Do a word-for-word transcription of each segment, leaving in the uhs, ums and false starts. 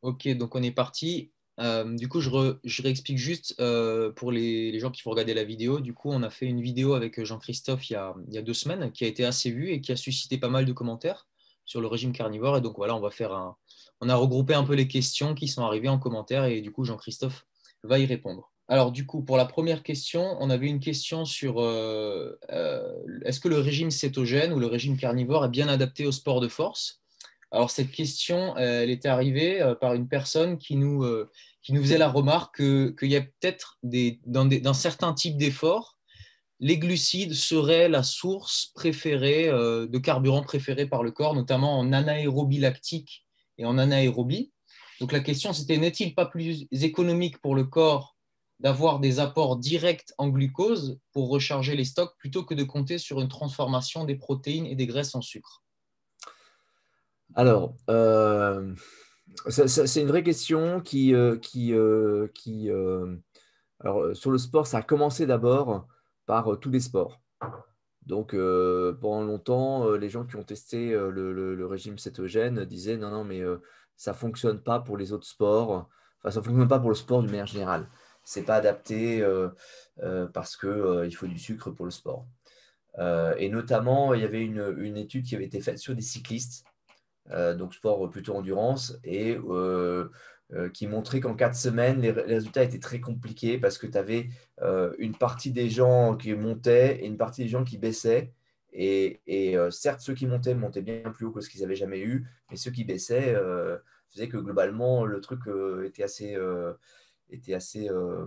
Ok, donc on est parti. Euh, du coup, je, re- je réexplique juste euh, pour les, les gens qui vont regarder la vidéo. Du coup, on a fait une vidéo avec Jean-Christophe il y a, il y a deux semaines qui a été assez vue et qui a suscité pas mal de commentaires sur le régime carnivore. Et donc voilà, on va faire un... On a regroupé un peu les questions qui sont arrivées en commentaire et du coup, Jean-Christophe va y répondre. Alors du coup, pour la première question, on avait une question sur euh, euh, est-ce que le régime cétogène ou le régime carnivore est bien adapté au sport de force? Alors, cette question, euh, elle était arrivée euh, par une personne qui nous, euh, qui nous faisait la remarque que- qu'il y a peut-être des, dans, des, dans certains types d'efforts, les glucides seraient la source préférée euh, de carburant préféré par le corps, notamment en anaérobie lactique et en anaérobie. Donc, la question, c'était n'est-il pas plus économique pour le corps d'avoir des apports directs en glucose pour recharger les stocks plutôt que de compter sur une transformation des protéines et des graisses en sucre? Alors, euh, ça- ça- c'est une vraie question qui, euh, qui, euh, qui euh, alors, euh, sur le sport, ça a commencé d'abord par euh, tous les sports. Donc, euh, pendant longtemps, euh, les gens qui ont testé euh, le, le- le régime cétogène disaient non, non, mais euh, ça ne fonctionne pas pour les autres sports. Enfin, ça ne fonctionne pas pour le sport d'une manière générale. C'est pas adapté euh, euh, parce que, euh, il faut du sucre pour le sport. Euh, et notamment, il y avait une, une étude qui avait été faite sur des cyclistes, euh, donc sport plutôt endurance, et euh, euh, qui montrait qu'en quatre semaines, les, les résultats étaient très compliqués parce que tu avais euh, une partie des gens qui montaient et une partie des gens qui baissaient. Et, et, euh, certes, ceux qui montaient montaient bien plus haut que ce qu'ils avaient jamais eu, mais ceux qui baissaient euh, faisaient que globalement, le truc euh, était assez, euh, était assez euh,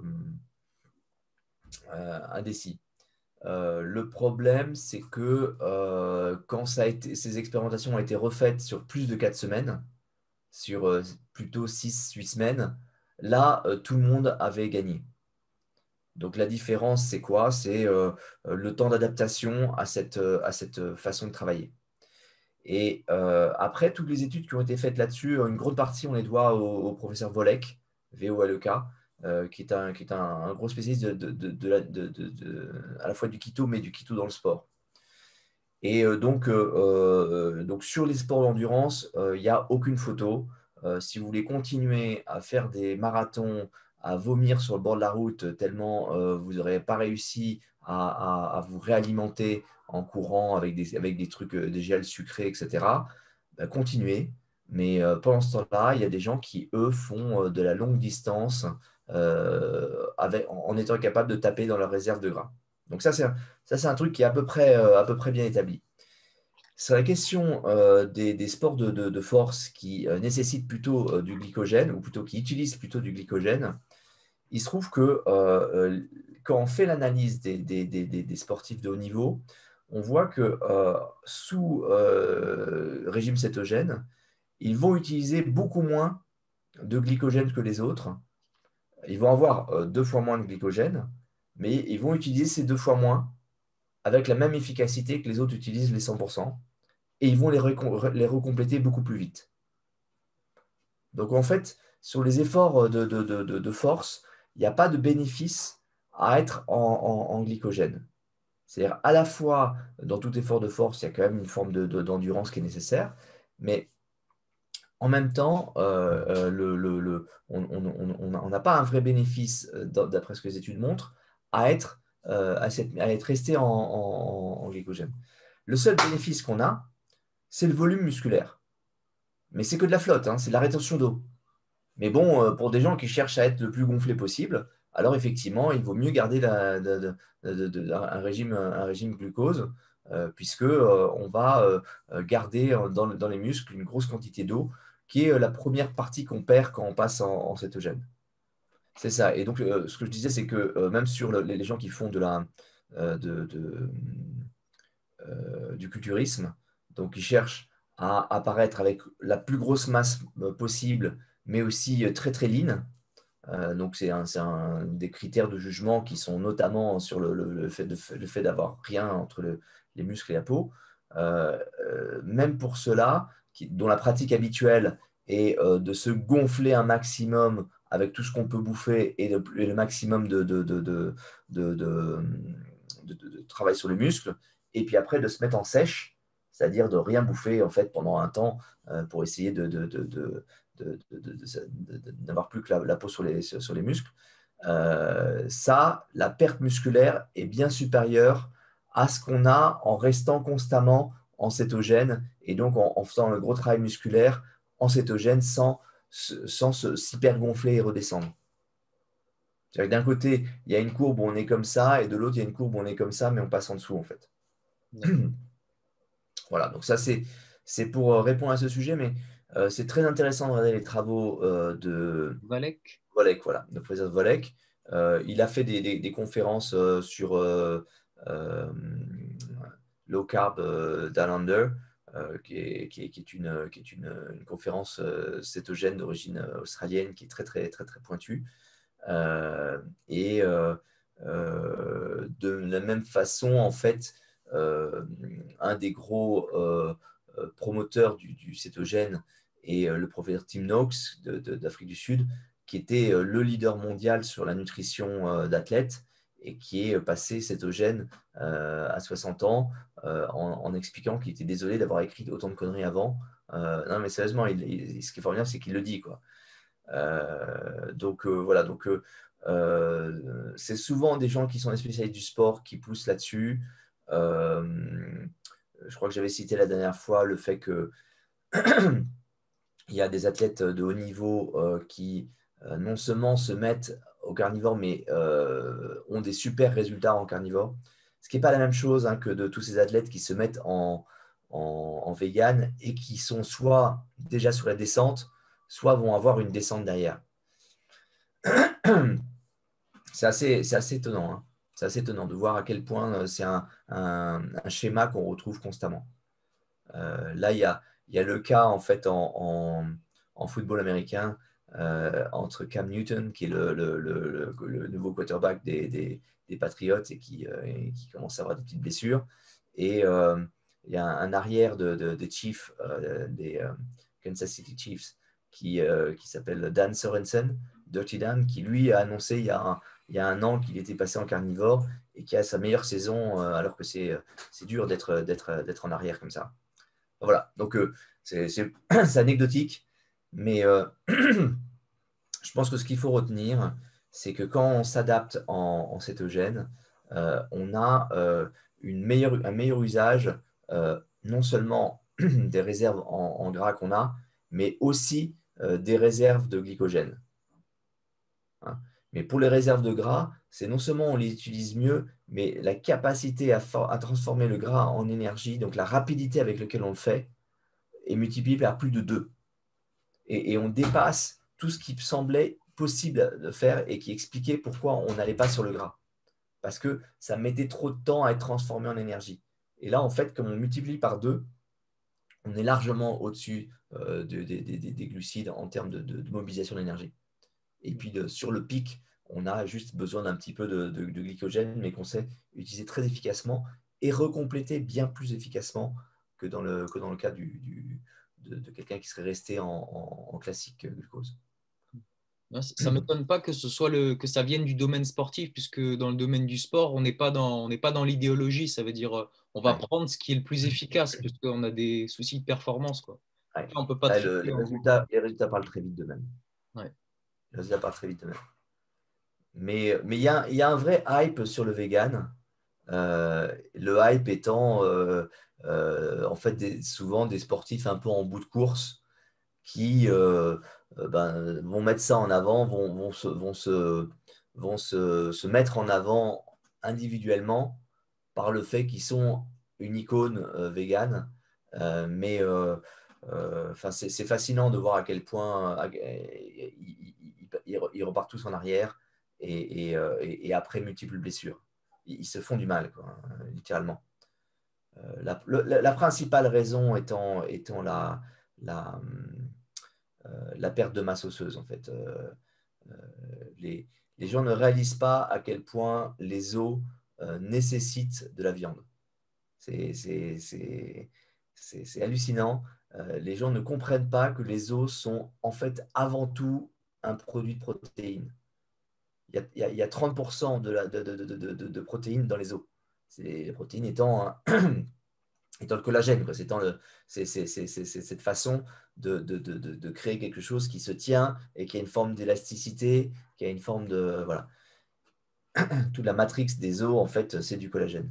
euh, indécis. Euh, le problème, c'est que euh, quand ça a été, ces expérimentations ont été refaites sur plus de quatre semaines, sur euh, plutôt six huit semaines, là, euh, tout le monde avait gagné. Donc la différence, c'est quoi? C'est euh, le temps d'adaptation à cette, euh, à cette façon de travailler. Et euh, après, toutes les études qui ont été faites là-dessus, une grande partie, on les doit au, au professeur Volek, V O L E K, euh, qui est un, qui est un, un gros spécialiste de, de, de, de la- de- de- de- à la fois du keto, mais du keto dans le sport. Et euh, donc, euh, euh, donc, sur les sports d'endurance, euh, il n'y a aucune photo. Euh, si vous voulez continuer à faire des marathons, à vomir sur le bord de la route, tellement euh, vous n'aurez pas réussi à, à- à vous réalimenter en courant avec des, avec des trucs, euh, des gels sucrés, et cetera, bah, continuez. Mais euh, pendant ce temps-là, il y a des gens qui, eux, font euh, de la longue distance euh, avec, en, en étant capables de taper dans leur réserve de gras. Donc ça, c'est un- ça, c'est un truc qui est à peu près, euh, à peu près bien établi. Sur la question euh, des, des sports de, de- de force qui euh, nécessitent plutôt euh, du glycogène, ou plutôt qui utilisent plutôt du glycogène, il se trouve que euh, euh, quand on fait l'analyse des, des- des- des- des sportifs de haut niveau, on voit que euh, sous euh, régime cétogène, ils vont utiliser beaucoup moins de glycogène que les autres. Ils vont avoir euh, deux fois moins de glycogène, mais ils vont utiliser ces deux fois moins avec la même efficacité que les autres utilisent les cent pour cent, et ils vont les, récom- les recompléter beaucoup plus vite. Donc en fait, sur les efforts de, de- de- de- de force, il n'y a pas de bénéfice à être en, en- en glycogène. C'est-à-dire à la fois, dans tout effort de force, il y a quand même une forme de- de- d'endurance qui est nécessaire, mais en même temps, euh, euh, le- le- le- on on- on- on- on n'a pas un vrai bénéfice, euh, d'après ce que les études montrent, à être, euh, à cette- à être resté en, en- en glycogène. Le seul bénéfice qu'on a, c'est le volume musculaire. Mais c'est que de la flotte, hein, c'est de la rétention d'eau. Mais bon, euh, pour des gens qui cherchent à être le plus gonflé possible, alors effectivement, il vaut mieux garder la- de- de- de- de- un régime, un régime glucose, euh, puisque euh, on va euh, euh, garder euh, dans, dans les muscles une grosse quantité d'eau, qui est euh, la première partie qu'on perd quand on passe en, en cétogène. C'est ça. Et donc, euh, ce que je disais, c'est que euh, même sur le- les gens qui font de la, euh, de, de, euh, du culturisme, donc ils cherchent à apparaître avec la plus grosse masse euh, possible, mais aussi euh, très très lean. Euh, donc c'est un, c'est un des critères de jugement qui sont notamment sur le, le- le fait de, le fait d'avoir rien entre le- les muscles et la peau. Euh, euh, même pour ceux-là, qui- dont la pratique habituelle est euh, de se gonfler un maximum avec tout ce qu'on peut bouffer et, le, et le maximum de, de, de, de, de, de- de- de- de travail sur les muscles, et puis après de se mettre en sèche, c'est-à-dire de rien bouffer en fait pendant un temps euh, pour essayer de, de, de, de- de, de, de, de, de, d'avoir plus que la, la peau sur les, sur, sur les muscles, euh, ça, la perte musculaire est bien supérieure à ce qu'on a en restant constamment en cétogène et donc en, en faisant le gros travail musculaire en cétogène sans, sans s'hypergonfler et redescendre. C'est-à-dire que d'un côté, il y a une courbe où on est comme ça, et de l'autre, il y a une courbe où on est comme ça, mais on passe en dessous, en fait. Voilà, donc ça, c'est, c'est pour répondre à ce sujet, mais euh, c'est très intéressant de regarder les travaux euh, de Valek. Volek, voilà, de professeur Volek. Euh, il a fait des, des, des conférences euh, sur euh, euh, low carb euh, d'Alander, euh, qui, est, qui, est, qui est une, qui est une, une conférence euh, cétogène d'origine australienne qui est très, très, très, très pointue. Euh, et euh, euh, de la même façon, en fait, euh, un des gros euh, euh, promoteurs du, du cétogène est euh, le professeur Tim Noakes de, de, d'Afrique du Sud, qui était euh, le leader mondial sur la nutrition euh, d'athlètes et qui est passé cétogène euh, à soixante ans euh, en, en, expliquant qu'il était désolé d'avoir écrit autant de conneries avant. Euh, non, mais sérieusement, il, il, ce qui est formidable, c'est qu'il le dit, quoi. Euh, donc euh, voilà, donc euh, euh, c'est souvent des gens qui sont des spécialistes du sport qui poussent là-dessus. Euh, je crois que j'avais cité la dernière fois le fait que il y a des athlètes de haut niveau euh, qui euh, non seulement se mettent au carnivore, mais euh, ont des super résultats en carnivore. Ce qui n'est pas la même chose hein, que de tous ces athlètes qui se mettent en, en, en vegan et qui sont soit déjà sur la descente, soit vont avoir une descente derrière. C'est assez, c'est assez étonnant. Hein. C'est assez étonnant de voir à quel point euh, c'est un, un, un schéma qu'on retrouve constamment. Euh, là, il y a, il y a le cas en fait en, en, en football américain euh, entre Cam Newton, qui est le, le, le, le nouveau quarterback des, des, des Patriots et qui, euh, et qui commence à avoir des petites blessures. Et euh, il y a un, un arrière de, de, des Chiefs, euh, des euh, Kansas City Chiefs, qui, euh, qui s'appelle Dan Sorensen, Dirty Dan, qui lui a annoncé il y a un, il y a un an qu'il était passé en carnivore et qui a sa meilleure saison, euh, alors que c'est, c'est dur d'être, d'être, d'être en arrière comme ça. Voilà, donc euh, c'est, c'est, c'est anecdotique, mais euh, je pense que ce qu'il faut retenir, c'est que quand on s'adapte en, en cétogène, euh, on a euh, une meilleure, un meilleur usage euh, non seulement des réserves en, en gras qu'on a, mais aussi euh, des réserves de glycogène. Hein. Mais pour les réserves de gras, c'est non seulement on les utilise mieux, mais la capacité à, for- à transformer le gras en énergie, donc la rapidité avec laquelle on le fait, est multipliée par plus de deux. Et, et on dépasse tout ce qui semblait possible de faire et qui expliquait pourquoi on n'allait pas sur le gras. Parce que ça mettait trop de temps à être transformé en énergie. Et là, en fait, comme on multiplie par deux, on est largement au-dessus euh, de, de, de, des glucides en termes de, de, de mobilisation d'énergie. Et puis de, sur le pic, on a juste besoin d'un petit peu de, de, de glycogène, mais qu'on sait utiliser très efficacement et recompléter bien plus efficacement que dans le, que dans le cas du, du, de, de quelqu'un qui serait resté en, en, en classique glucose. Ça ne m'étonne pas que ce soit le, que ça vienne du domaine sportif, puisque dans le domaine du sport, on n'est pas dans, on n'est pas dans l'idéologie. Ça veut dire euh, on va Ouais. prendre ce qui est le plus efficace, puisqu'on a des soucis de performance, quoi. Ouais. On ne peut pas Ouais, le, les, tricher en résultats, les résultats parlent très vite d'eux-mêmes. ouais. Les résultats parlent très vite d'eux-mêmes. Mais mais il y a, y a un vrai hype sur le vegan. Euh, le hype étant euh, euh, en fait des, souvent des sportifs un peu en bout de course qui euh, euh, ben, vont mettre ça en avant, vont, vont, se, vont, se, vont se, se mettre en avant individuellement par le fait qu'ils sont une icône euh, végane. Euh, mais euh, euh, c'est, c'est fascinant de voir à quel point euh, ils, ils, ils, ils repartent tous en arrière et, et, euh, et, et après multiples blessures. Ils, ils se font du mal, quoi, hein, littéralement. Euh, la, la, la, principale raison étant, étant la, la, euh, la perte de masse osseuse, en fait. Euh, euh, les, les gens ne réalisent pas à quel point les os euh, nécessitent de la viande. C'est, c'est, c'est, c'est, c'est hallucinant. Euh, les gens ne comprennent pas que les os sont en fait avant tout un produit de protéines. Il y a, il y a, il y a trente pour cent de, la, de, de, de, de, de protéines dans les os. C'est les protéines étant un, étant le collagène, quoi. C'est étant le- c'est- c'est- c'est- c'est- c'est cette façon de, de, de, de- de créer quelque chose qui se tient et qui a une forme d'élasticité, qui a une forme de… Voilà. Toute la matrix des os, en fait, c'est du collagène.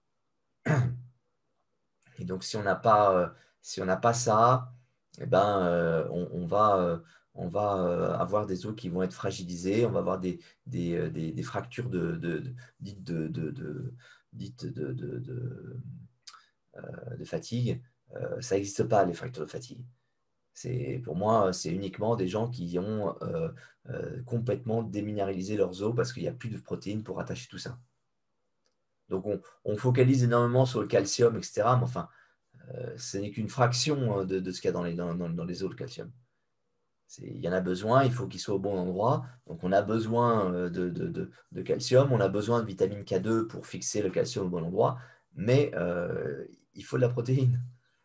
Et donc, si on n'a pas, euh, si on n'a pas ça, eh ben, euh, on, on va, euh, on va euh, avoir des os qui vont être fragilisés, on va avoir des, des, euh, des- des fractures de, de- de- dites de, de, de- dites de, de- de- euh, de fatigue. Euh, ça n'existe pas, les fractures de fatigue. C'est, pour moi, c'est uniquement des gens qui ont euh, euh, complètement déminéralisé leurs os parce qu'il n'y a plus de protéines pour attacher tout ça. Donc, on, on focalise énormément sur le calcium, et cetera. Mais enfin, euh, ce n'est qu'une fraction euh, de, de ce qu'il y a dans les, dans, dans- dans les os, le calcium. C'est- Il y en a besoin, il faut qu'il soit au bon endroit. Donc, on a besoin euh, de, de- de- de calcium, on a besoin de vitamine K deux pour fixer le calcium au bon endroit, mais euh, il faut de la protéine.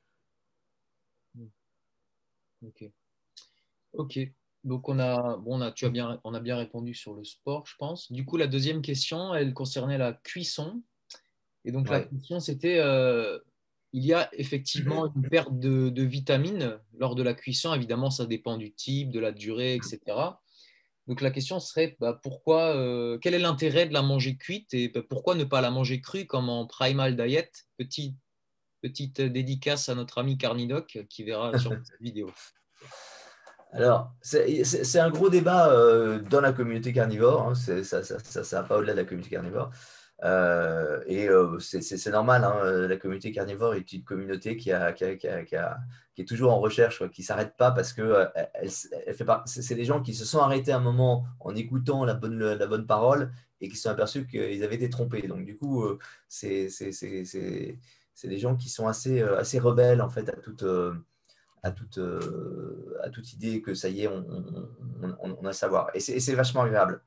Ok. Ok. Donc on a, bon, on a, tu as bien, on a bien répondu sur le sport, je pense. Du coup, la deuxième question, elle concernait la cuisson. Et donc la Ouais. question, c'était, euh, il y a effectivement une perte de, de vitamines lors de la cuisson. Évidemment, ça dépend du type, de la durée, et cetera. Donc la question serait, bah, pourquoi, euh, quel est l'intérêt de la manger cuite et bah, pourquoi ne pas la manger crue comme en Primal Diet? Petit, petite dédicace à notre ami Carnidoc qui verra sur cette vidéo. Alors, c'est c'est- c'est un gros débat euh, dans la communauté carnivore. Hein. C'est- ça ça, ça, ça va pas au-delà de la communauté carnivore. Euh, et euh, c'est c'est- c'est normal. Hein. Euh, La communauté carnivore est une communauté qui, a, qui, a- qui a- qui a- qui est toujours en recherche, quoi, qui ne s'arrête pas parce que euh, elle, elle fait pas. C'est c'est des gens qui se sont arrêtés un moment en écoutant la bonne, la bonne parole et qui se sont aperçus qu'ils avaient été trompés. Donc, du coup, euh, c'est c'est- c'est- c'est- c'est des gens qui sont assez, euh, assez rebelles en fait à toute. euh, à toute, euh, à toute idée que ça y est, on, on, on, on a à savoir. Et c'est vachement agréable.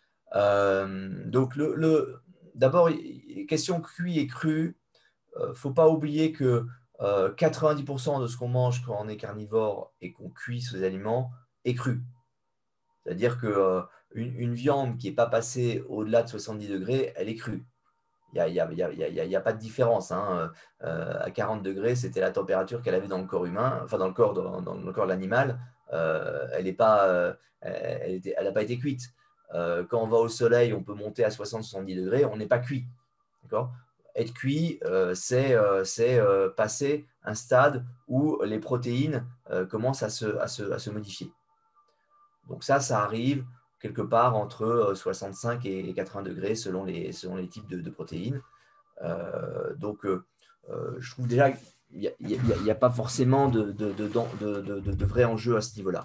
Euh, donc, le, le, d'abord, question cuit et cru. Il ne faut pas oublier que euh, quatre-vingt-dix pour cent de ce qu'on mange quand on est carnivore et qu'on cuit ces aliments est cru. C'est-à-dire qu'une euh, une viande qui n'est pas passée au-delà de soixante-dix degrés, elle est crue. Il n'y a, y a, y a, y a, y a pas de différence. Hein. Euh, à quarante degrés, c'était la température qu'elle avait dans le corps humain, enfin dans le corps, dans, dans le corps de l'animal. Euh, elle n'a pas, euh, elle était, elle pas été cuite. Euh, quand on va au soleil, on peut monter à soixante soixante-dix degrés, on n'est pas cuit. Être cuit, euh, c'est euh, euh, passer un stade où les protéines euh, commencent à se, à, se, à se modifier. Donc ça, ça arrive quelque part entre soixante-cinq et quatre-vingts degrés selon les, selon les types de, de protéines. Euh, donc, euh, euh, je trouve déjà qu'il n'y a, a, a, pas forcément de, de, de, de, de, de vrai enjeu à ce niveau-là.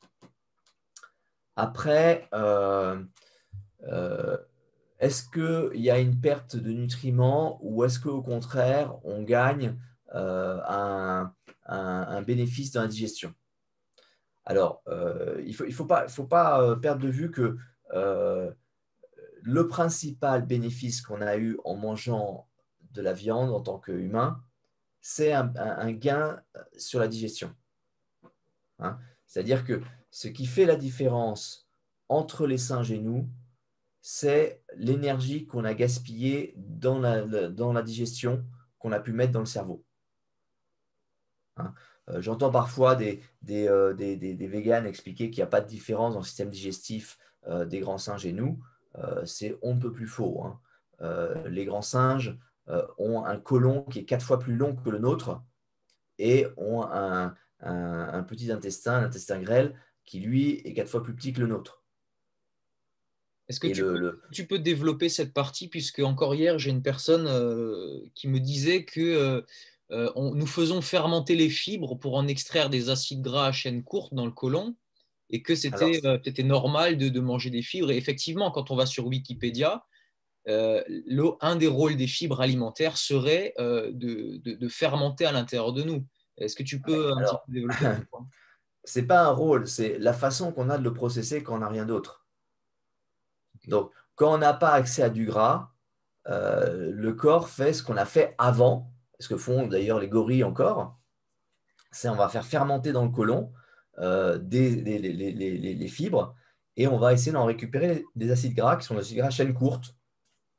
Après, euh, euh, est-ce qu'il y a une perte de nutriments ou est-ce qu'au contraire, on gagne euh, un, un, un bénéfice dans la digestion? Alors, euh, il ne faut, il faut pas, faut pas perdre de vue que euh, le principal bénéfice qu'on a eu en mangeant de la viande en tant qu'humain, c'est un, un, un gain sur la digestion. Hein. C'est-à-dire que ce qui fait la différence entre les singes et nous, c'est l'énergie qu'on a gaspillée dans la, dans la digestion qu'on a pu mettre dans le cerveau. Hein. Euh, J'entends parfois des, des, euh, des, des, des véganes expliquer qu'il n'y a pas de différence dans le système digestif euh, des grands singes et nous. Euh, c'est on ne peut plus faux. Hein. Euh, les grands singes euh, ont un côlon qui est quatre fois plus long que le nôtre et ont un, un, un petit intestin, un intestin grêle, qui lui est quatre fois plus petit que le nôtre. Est-ce que Et tu le, peux, le... tu peux développer cette partie, puisque encore hier, j'ai une personne euh, qui me disait que euh, euh, on- nous faisons fermenter les fibres pour en extraire des acides gras à chaîne courte dans le côlon, et que Alors, c'était euh, c'était normal de, de manger des fibres. Et effectivement, quand on va sur Wikipédia, euh, le- un des rôles des fibres alimentaires serait euh, de, de- de fermenter à l'intérieur de nous. Est-ce que tu peux un petit alors peu développer ce point? c'est pas un rôle, c'est la façon qu'on a de le processer quand on n'a rien d'autre. Ok. Donc, quand on n'a pas accès à du gras, euh, le corps fait ce qu'on a fait avant, ce que font d'ailleurs les gorilles encore, c'est on va faire fermenter dans le côlon euh, des, des- les, les- les- les fibres et on va essayer d'en récupérer des acides gras qui sont des acides gras à chaîne courte.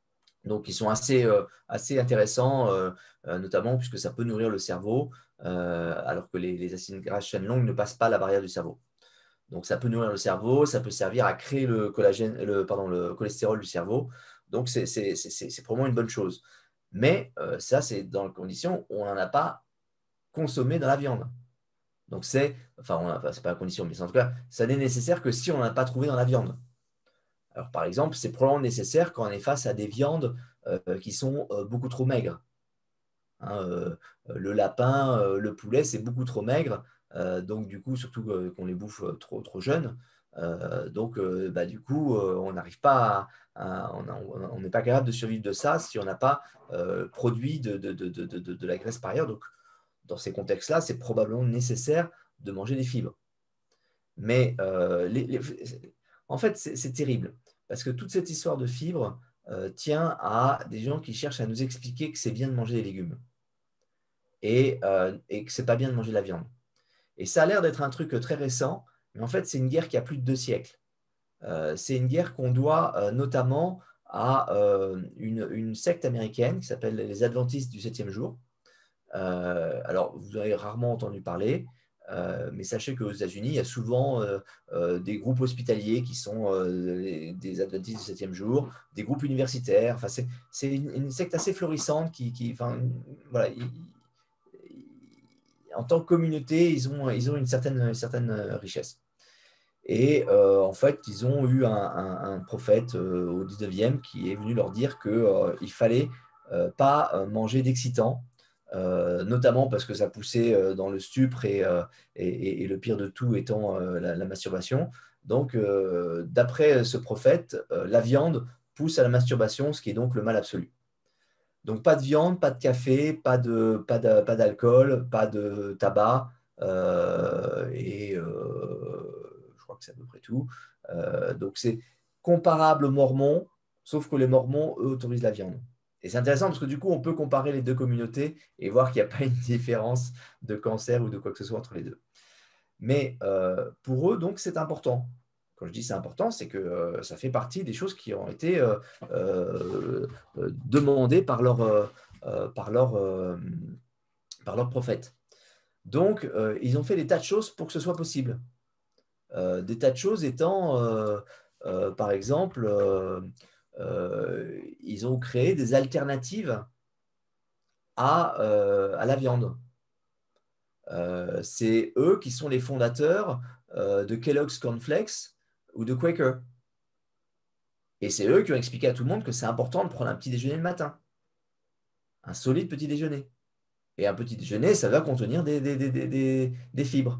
Donc, ils sont assez, euh, assez intéressants, euh, euh, notamment puisque ça peut nourrir le cerveau, euh, alors que les, les acides gras chaîne longue ne passent pas la barrière du cerveau. Donc, ça peut nourrir le cerveau, ça peut servir à créer le collagène, le, pardon, le cholestérol du cerveau. Donc, c'est c'est- c'est- c'est- c'est probablement une bonne chose. Mais euh, ça, c'est dans les conditions où on n'en a pas consommé dans la viande. Donc, c'est, enfin, on a- enfin, c'est pas la condition, mais c'est en tout cas, ça n'est nécessaire que si on n'en a pas trouvé dans la viande. Alors, par exemple, c'est probablement nécessaire quand on est face à des viandes euh, qui sont euh, beaucoup trop maigres. Hein, euh, le lapin, euh, le poulet, c'est beaucoup trop maigre. Euh, donc, du coup, surtout euh, qu'on les bouffe euh, trop, trop jeunes. Euh, donc, euh, bah, du coup, euh, on n'arrive pas à, à- on a- on n'est pas capable de survivre de ça si on n'a pas euh, produit de, de, de, de, de- de la graisse par ailleurs. Donc, dans ces contextes-là, c'est probablement nécessaire de manger des fibres. Mais euh, les- les- en fait, c'est c'est terrible parce que toute cette histoire de fibres euh, tient à des gens qui cherchent à nous expliquer que c'est bien de manger des légumes et, euh, et que c'est pas bien de manger de la viande. Et ça a l'air d'être un truc très récent, mais en fait, c'est une guerre qui a plus de deux siècles. Euh, c'est une guerre qu'on doit euh, notamment à euh, une, une secte américaine qui s'appelle les Adventistes du septième jour. Euh, alors, vous avez rarement entendu parler, euh, mais sachez qu'aux États-Unis, il y a souvent euh, euh, des groupes hospitaliers qui sont euh, des Adventistes du septième jour, des groupes universitaires. Enfin, c'est c'est une, une secte assez florissante qui, qui enfin, voilà, ils- en tant que communauté, ils ont, ils ont une certaine, une certaine richesse. Et euh, en fait, ils ont eu un, un- un prophète euh, au dix-neuvième qui est venu leur dire qu'il euh, il fallait euh, pas euh, manger d'excitants, euh, notamment parce que ça poussait euh, dans le stupre et, euh, et- et- et le pire de tout étant euh, la, la masturbation. Donc, euh, d'après ce prophète, euh, la viande pousse à la masturbation, ce qui est donc le mal absolu. Donc, pas de viande, pas de café, pas de, pas de- pas d'alcool, pas de tabac. euh, et euh, je crois que c'est à peu près tout. Euh, donc, c'est comparable aux Mormons, sauf que les Mormons, eux, autorisent la viande. Et c'est intéressant parce que du coup, on peut comparer les deux communautés et voir qu'il n'y a pas une différence de cancer ou de quoi que ce soit entre les deux. Mais euh, pour eux, donc, c'est important. Quand je dis c'est important, c'est que euh, ça fait partie des choses qui ont été euh, euh, euh, demandées par leur, euh, euh, par leur, euh, par leur prophète. Donc, euh, ils ont fait des tas de choses pour que ce soit possible. Euh, des tas de choses étant, euh, euh, par exemple, euh, euh, ils ont créé des alternatives à, euh, à la viande. Euh, c'est eux qui sont les fondateurs euh, de Kellogg's Cornflakes ou de Quaker. Et c'est eux qui ont expliqué à tout le monde que c'est important de prendre un petit déjeuner le matin, un solide petit déjeuner. Et un petit déjeuner, ça va contenir des, des, des, des, des- des fibres.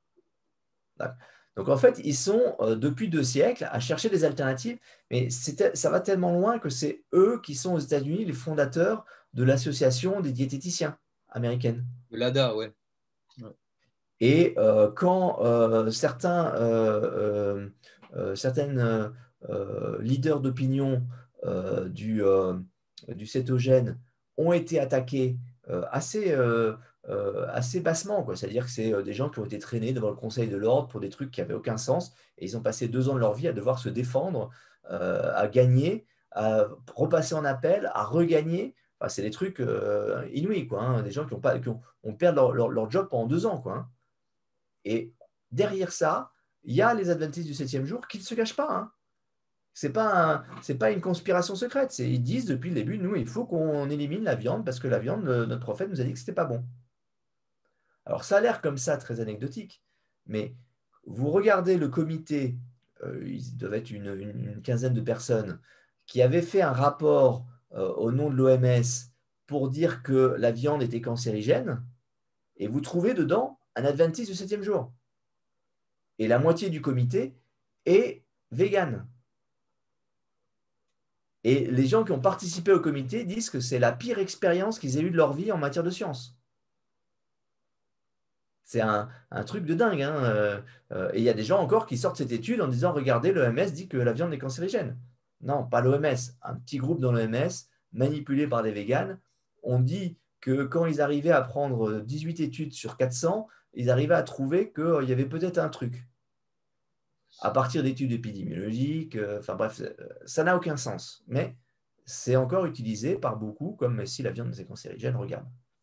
Donc en fait, ils sont euh, depuis deux siècles à chercher des alternatives, mais c'est- ça va tellement loin que c'est eux qui sont aux États-Unis les fondateurs de l'association des diététiciens américaine. De l'A D A, ouais. Ouais. Et euh, quand euh, certains, euh, euh, euh, certaines euh, euh, leaders d'opinion euh, du, euh, du cétogène ont été attaqués euh, assez, euh, euh, assez bassement, quoi. C'est-à-dire que c'est euh, des gens qui ont été traînés devant le Conseil de l'ordre pour des trucs qui n'avaient aucun sens, et ils ont passé deux ans de leur vie à devoir se défendre, euh, à gagner, à repasser en appel, à regagner. Enfin, c'est des trucs euh, inouïs, quoi, hein. Des gens qui ont pas, qui ont, on perd leur, leur, leur job pendant deux ans, quoi, hein. Et derrière ça, il y a les adventistes du septième jour qui ne se cachent pas, hein. C'est pas, un, c'est pas une conspiration secrète. C'est, ils disent depuis le début, nous, il faut qu'on élimine la viande parce que la viande, le- notre prophète nous a dit que c'était pas bon. Alors ça a l'air comme ça très anecdotique, mais vous regardez le comité, euh, ils doivent être une, une- une quinzaine de personnes, qui avaient fait un rapport euh, au nom de l'O M S pour dire que la viande était cancérigène, et vous trouvez dedans un adventiste du septième jour. Et la moitié du comité est vegan. Et les gens qui ont participé au comité disent que c'est la pire expérience qu'ils aient eue de leur vie en matière de science. C'est un, un truc de dingue, hein. Euh, euh, et il y a des gens encore qui sortent cette étude en disant, regardez, l'O M S dit que la viande est cancérigène. Non, pas l'O M S. Un petit groupe dans l'O M S, manipulé par des véganes, ont dit que quand ils arrivaient à prendre dix-huit études sur quatre cents, ils arrivaient à trouver qu'il y avait peut-être un truc à partir d'études épidémiologiques. euh, Enfin bref, euh, ça n'a aucun sens. Mais c'est encore utilisé par beaucoup comme si la viande était cancérigène, regarde.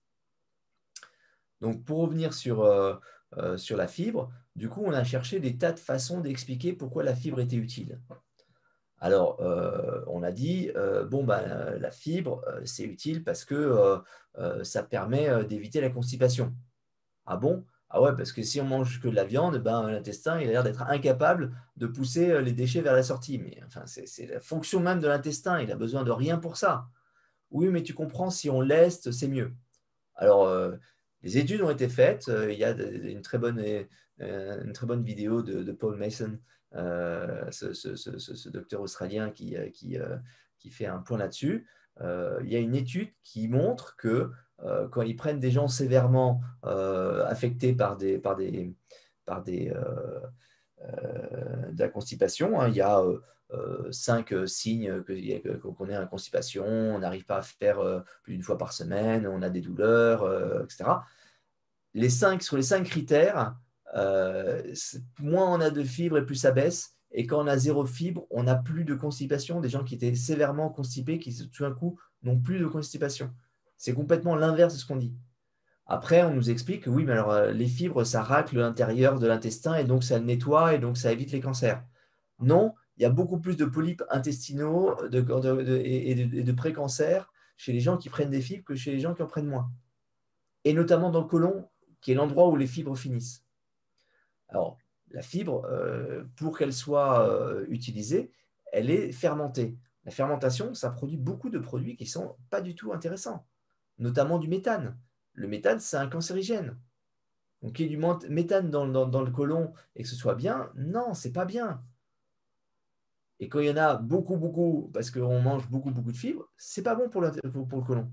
Donc, pour revenir sur, euh, euh, sur la fibre, du coup, on a cherché des tas de façons d'expliquer pourquoi la fibre était utile. Alors, euh, on a dit, euh, bon, ben, la fibre, euh, c'est utile parce que euh, euh, ça permet euh, d'éviter la constipation. Ah bon? Ah ouais, parce que si on mange que de la viande, ben, l'intestin, il a l'air d'être incapable de pousser euh, les déchets vers la sortie. Mais enfin, c'est la fonction même de l'intestin, il a besoin de rien pour ça. Oui, mais tu comprends, si on leste, c'est mieux. Alors, euh, les études ont été faites. Euh, il y a de, une, très bonne, euh, une très bonne vidéo de, de Paul Mason, euh, ce, ce, ce, ce, docteur australien qui, qui, euh, qui fait un point là-dessus. Euh, il y a une étude qui montre que euh, quand ils prennent des gens sévèrement euh, affectés par des, par des, par des, euh, euh, de la constipation, hein, il y a euh, euh, cinq euh, signes qu'on est en constipation, on n'arrive pas à faire euh, plus d'une fois par semaine, on a des douleurs, euh, et cetera. Les cinq, sur les cinq critères, euh, moins on a de fibres et plus ça baisse. Et quand on a zéro fibre, on n'a plus de constipation. Des gens qui étaient sévèrement constipés, qui tout d'un coup n'ont plus de constipation. C'est complètement l'inverse de ce qu'on dit. Après, on nous explique que oui, mais alors euh, les fibres, ça racle l'intérieur de l'intestin et donc ça le nettoie et donc ça évite les cancers. Non, il y a beaucoup plus de polypes intestinaux de, de, de, et de, de pré-cancers chez les gens qui prennent des fibres que chez les gens qui en prennent moins. Et notamment dans le côlon, qui est l'endroit où les fibres finissent. Alors, la fibre, euh, pour qu'elle soit euh, utilisée, elle est fermentée. La fermentation, ça produit beaucoup de produits qui ne sont pas du tout intéressants, notamment du méthane. Le méthane, c'est un cancérigène. Donc, qu'il y ait du méthane dans, dans, dans le côlon et que ce soit bien, non, c'est pas bien. Et quand il y en a beaucoup, beaucoup, parce qu'on mange beaucoup, beaucoup de fibres, c'est pas bon pour le, pour, pour le côlon.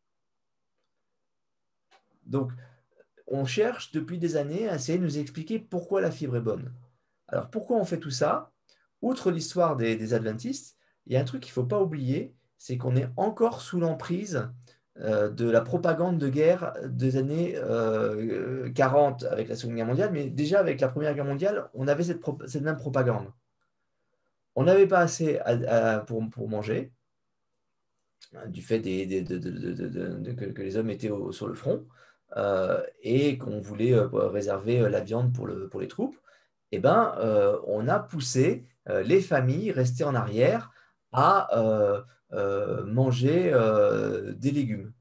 Donc, on cherche depuis des années à essayer de nous expliquer pourquoi la fibre est bonne. Alors, pourquoi on fait tout ça? Outre l'histoire des, des adventistes, il y a un truc qu'il ne faut pas oublier, c'est qu'on est encore sous l'emprise euh, de la propagande de guerre des années euh, quarante avec la Seconde Guerre mondiale, mais déjà avec la Première Guerre mondiale, on avait cette, cette même propagande. On n'avait pas assez à, à, pour, pour manger, du fait des, des, de, de, de, de, que, que les hommes étaient au, sur le front, euh, et qu'on voulait euh, réserver la viande pour, le, pour les troupes. Eh ben, euh, on a poussé euh, les familles restées en arrière à euh, euh, manger euh, des légumes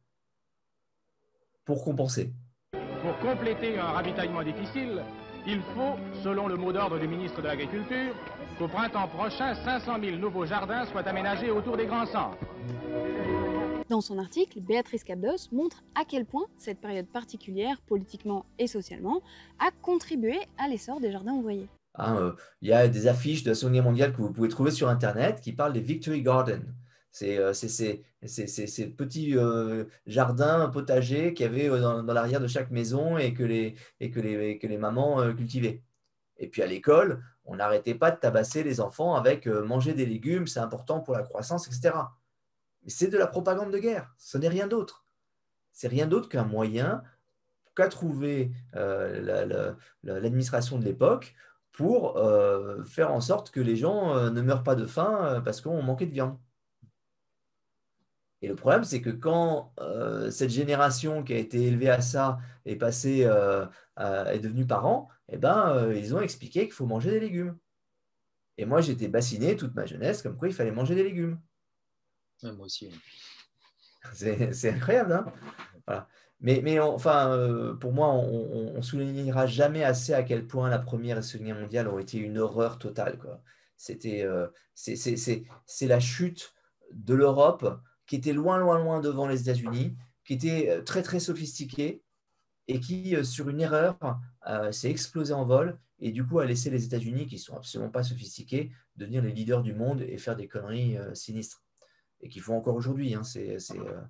pour compenser. Pour compléter un ravitaillement difficile, il faut, selon le mot d'ordre du ministre de l'Agriculture, qu'au printemps prochain, cinq cent mille nouveaux jardins soient aménagés autour des grands centres. Dans son article, Béatrice Cabdos montre à quel point cette période particulière, politiquement et socialement, a contribué à l'essor des jardins ouvriers. Hein, euh, il y a des affiches de la Seconde Guerre mondiale que vous pouvez trouver sur Internet qui parlent des Victory Gardens. C'est euh, ces petits euh, jardins potagers qu'il y avait euh, dans, dans l'arrière de chaque maison et que les, et que les, que les mamans euh, cultivaient. Et puis à l'école, on n'arrêtait pas de tabasser les enfants avec euh, manger des légumes, c'est important pour la croissance, et cetera. Mais c'est de la propagande de guerre, ce n'est rien d'autre. C'est rien d'autre qu'un moyen qu'a trouvé euh, l'administration la, la, de l'époque pour euh, faire en sorte que les gens euh, ne meurent pas de faim euh, parce qu'on manquait de viande. Et le problème, c'est que quand euh, cette génération qui a été élevée à ça est passée, euh, à, est devenue parent, eh ben, euh, ils ont expliqué qu'il faut manger des légumes. Et moi, j'étais bassiné toute ma jeunesse comme quoi il fallait manger des légumes. Ouais, moi aussi. C'est incroyable, hein, voilà. Mais, mais on, enfin, euh, pour moi, on ne soulignera jamais assez à quel point la Première et la Seconde Guerre mondiale ont été une horreur totale, quoi. C'était, euh, c'est la chute de l'Europe qui était loin, loin, loin devant les États-Unis, qui était très, très sophistiquée et qui, euh, sur une erreur, euh, s'est explosé en vol et du coup a laissé les États-Unis, qui ne sont absolument pas sophistiqués, devenir les leaders du monde et faire des conneries euh, sinistres. Et qu'ils font encore aujourd'hui, hein, c'est euh,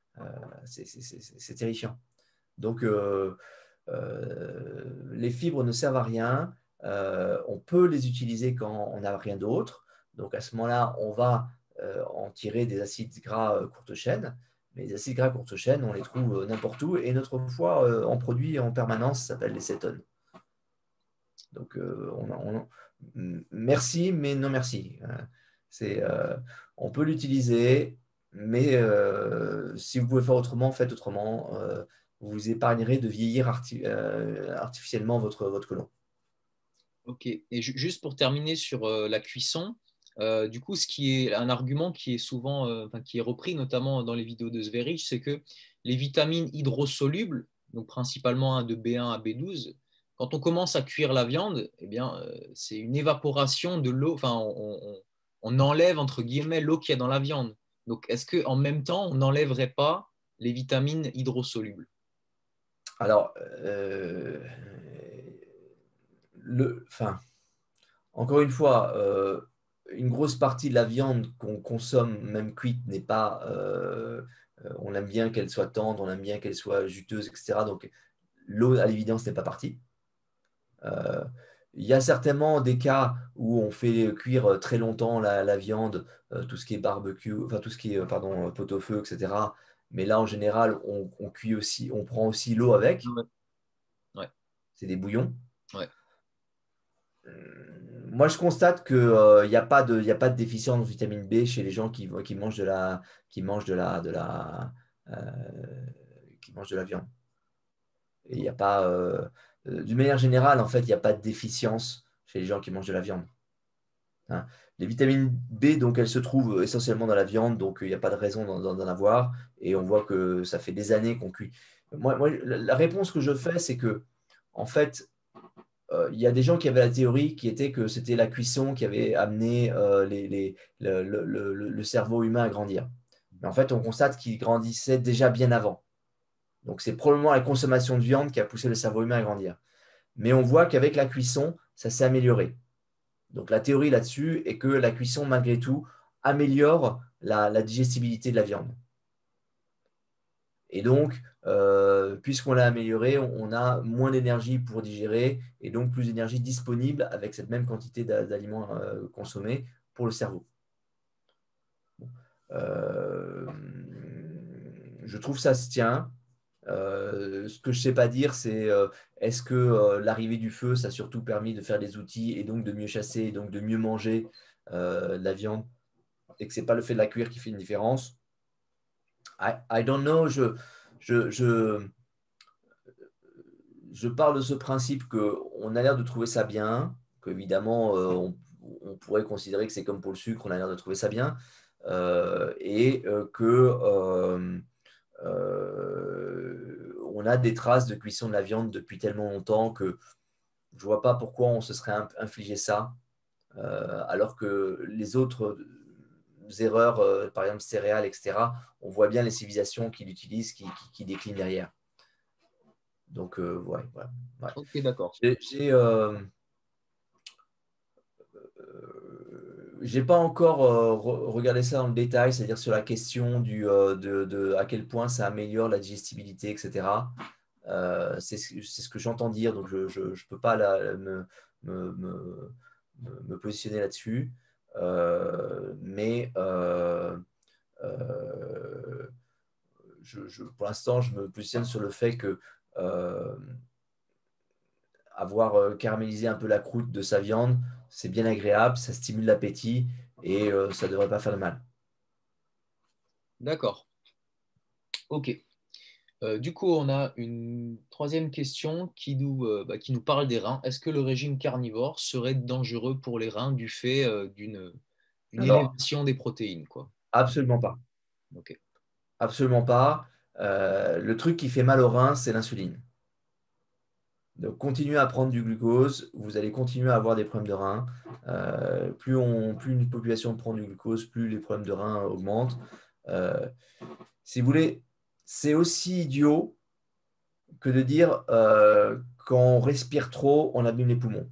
euh, terrifiant. Donc, euh, euh, les fibres ne servent à rien. Euh, on peut les utiliser quand on n'a rien d'autre. Donc, à ce moment-là, on va euh, en tirer des acides gras euh, courte chaîne. Mais les acides gras courte chaîne, on les trouve euh, n'importe où. Et notre foie euh, en produit en permanence, ça s'appelle les cétones. Donc, euh, on, on, merci, mais non merci. C'est, euh, on peut l'utiliser, mais euh, si vous pouvez faire autrement, faites autrement. Euh, vous épargnerez de vieillir arti euh, artificiellement votre, votre côlon. Ok. Et ju- juste pour terminer sur euh, la cuisson, euh, du coup, ce qui est un argument qui est souvent, euh, enfin, qui est repris notamment dans les vidéos de Zverich, c'est que les vitamines hydrosolubles, donc principalement hein, de B un à B douze, quand on commence à cuire la viande, eh bien, euh, c'est une évaporation de l'eau. Enfin, on, on- on enlève entre guillemets l'eau qu'il y a dans la viande. Donc, est-ce que en même temps, on n'enlèverait pas les vitamines hydrosolubles? Alors, euh, le, enfin, encore une fois, euh, une grosse partie de la viande qu'on consomme, même cuite, n'est pas. Euh, euh, on aime bien qu'elle soit tendre, on aime bien qu'elle soit juteuse, et cetera. Donc, l'eau, à l'évidence, n'est pas partie. Euh, il y a certainement des cas où on fait cuire très longtemps la, la viande, euh, tout ce qui est barbecue, enfin tout ce qui est euh, pardon, pot-au-feu, et cetera. Mais là, en général, on, on cuit aussi, on prend aussi l'eau avec. Ouais. Ouais. C'est des bouillons. Ouais. Euh, Moi, je constate qu'il euh, n'y a pas de, il y a pas de déficience en vitamine B chez les gens qui, qui mangent de la, qui mangent de la, de la, euh, qui mangent de la viande. Et il n'y a pas, euh, euh, d'une manière générale, en fait, il n'y a pas de déficience chez les gens qui mangent de la viande. Hein. Les vitamines B, donc, elles se trouvent essentiellement dans la viande, donc il n'y a pas de raison d'en, d'en avoir. Et on voit que ça fait des années qu'on cuit. Moi, moi, la la réponse que je fais, c'est que, en fait, euh, il y a des gens qui avaient la théorie qui était que c'était la cuisson qui avait amené euh, les, les- le, le- le- le cerveau humain à grandir. Mais en fait, on constate qu'il grandissait déjà bien avant. Donc, c'est probablement la consommation de viande qui a poussé le cerveau humain à grandir. Mais on voit qu'avec la cuisson, ça s'est amélioré. Donc, la théorie là-dessus est que la cuisson, malgré tout, améliore la, la digestibilité de la viande. Et donc, euh, puisqu'on l'a amélioré, on, on a moins d'énergie pour digérer et donc plus d'énergie disponible avec cette même quantité d'a- d'aliments euh, consommés pour le cerveau. Euh, je trouve que ça se tient. Euh, ce que je ne sais pas dire, c'est euh, est-ce que euh, l'arrivée du feu, ça a surtout permis de faire des outils et donc de mieux chasser et donc de mieux manger euh, la viande et que ce n'est pas le fait de la cuire qui fait une différence. I, I don't know. Je, je, je, je parle de ce principe qu'on a l'air de trouver ça bien, qu'évidemment, euh, on, on pourrait considérer que c'est comme pour le sucre, on a l'air de trouver ça bien, euh, et euh, que euh, euh, on a des traces de cuisson de la viande depuis tellement longtemps que je ne vois pas pourquoi on se serait infligé ça, euh, alors que les autres erreurs, euh, par exemple céréales, et cetera, on voit bien les civilisations qui l'utilisent, qui, qui, qui déclinent derrière. Donc, euh, ouais, ouais, ouais. Ok, d'accord. J'ai euh, euh, j'ai pas encore euh, re- regardé ça dans le détail, c'est-à-dire sur la question du, euh, de, de à quel point ça améliore la digestibilité, et cetera. Euh, c'est ce c'est ce que j'entends dire, donc je ne peux pas la- me, me, me, me- me positionner là-dessus. Euh, mais euh, euh, je, je- pour l'instant, je me positionne sur le fait que euh, avoir euh, caramélisé un peu la croûte de sa viande, c'est bien agréable, ça stimule l'appétit et euh, ça ne devrait pas faire de mal. D'accord. Ok. Euh, du coup, on a une troisième question qui nous, euh, bah, qui nous parle des reins. Est-ce que le régime carnivore serait dangereux pour les reins du fait euh, d'une d'une Alors, élévation des protéines, quoi? absolument pas. Ok. Absolument pas. Euh, le truc qui fait mal aux reins, c'est l'insuline. Donc, continuez à prendre du glucose, vous allez continuer à avoir des problèmes de reins. Euh, plus, on, plus une population prend du glucose, plus les problèmes de reins augmentent. Euh, si vous voulez, c'est aussi idiot que de dire euh, quand on respire trop, on abîme les poumons.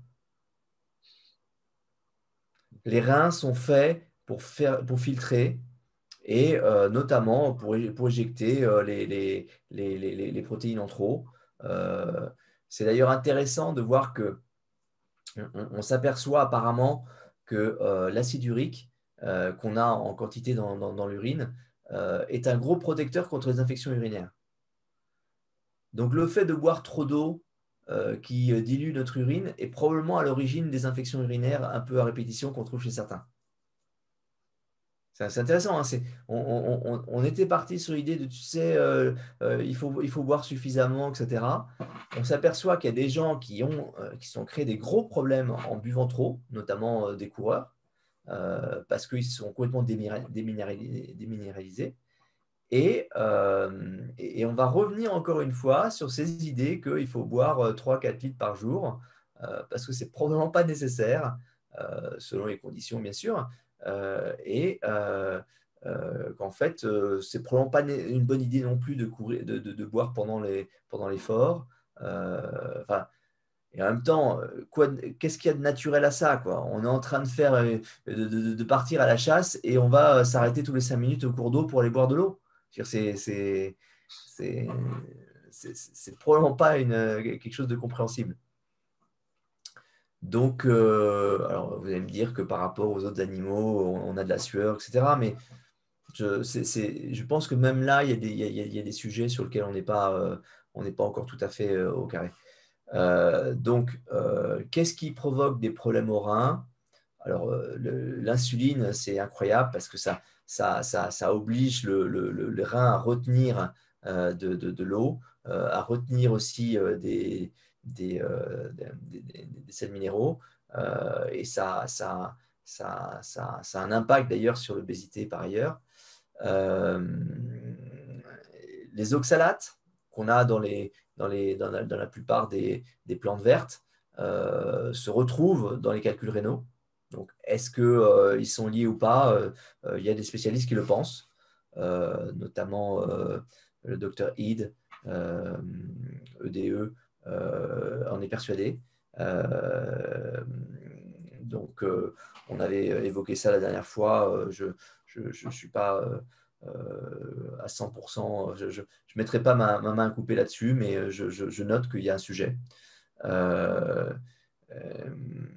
Les reins sont faits pour, faire, pour filtrer et euh, notamment pour, pour éjecter euh, les, les, les, les, les protéines en trop. Euh, c'est d'ailleurs intéressant de voir que on, on s'aperçoit apparemment que euh, l'acide urique euh, qu'on a en quantité dans, dans, dans l'urine euh, est un gros protecteur contre les infections urinaires. Donc le fait de boire trop d'eau euh, qui dilue notre urine est probablement à l'origine des infections urinaires un peu à répétition qu'on trouve chez certains. C'est intéressant. Hein, on, on, on, on était parti sur l'idée de, tu sais, euh, euh, il, faut, il faut boire suffisamment, et cetera. On s'aperçoit qu'il y a des gens qui ont, euh, qui sont créés des gros problèmes en buvant trop, notamment euh, des coureurs, euh, parce qu'ils sont complètement déminéralisés. déminéralisés. Et, euh, et on va revenir encore une fois sur ces idées qu'il faut boire trois à quatre litres par jour, euh, parce que ce n'est probablement pas nécessaire, euh, selon les conditions, bien sûr. Euh, et euh, euh, qu'en fait, euh, c'est probablement pas une bonne idée non plus de, courir, de, de, de boire pendant l'effort. Euh, enfin, et en même temps, qu'est-ce qu'il y a de naturel à ça, quoi? On est en train de, faire, de, de, de partir à la chasse et on va s'arrêter tous les cinq minutes au cours d'eau pour aller boire de l'eau. C'est probablement pas une, quelque chose de compréhensible. Donc, euh, alors vous allez me dire que par rapport aux autres animaux, on a de la sueur, et cetera. Mais je, c est, c est, je pense que même là, il y a des, il y a, il y a des sujets sur lesquels on n'est pas, euh, on n'est pas encore tout à fait euh, au carré. Euh, donc, euh, qu'est-ce qui provoque des problèmes aux reins? Alors, euh, l'insuline, c'est incroyable parce que ça, ça, ça, ça oblige le, le, le rein à retenir euh, de, de, de l'eau, euh, à retenir aussi euh, des, des, euh, des, des, des sels minéraux. Euh, et ça, ça, ça, ça, ça a un impact d'ailleurs sur l'obésité par ailleurs. Euh, les oxalates qu'on a dans, les, dans, les, dans, la, dans la plupart des, des plantes vertes euh, se retrouvent dans les calculs rénaux. Donc, est-ce qu'ils euh, sont liés ou pas? euh, euh, Il y a des spécialistes qui le pensent, euh, notamment euh, le docteur Eid, euh, E D E, euh, en est persuadé. Euh, donc, euh, on avait évoqué ça la dernière fois. Euh, je ne suis pas euh, euh, à cent pour cent, je ne mettrai pas ma, ma main à couper là-dessus, mais je, je, je note qu'il y a un sujet. Euh, euh,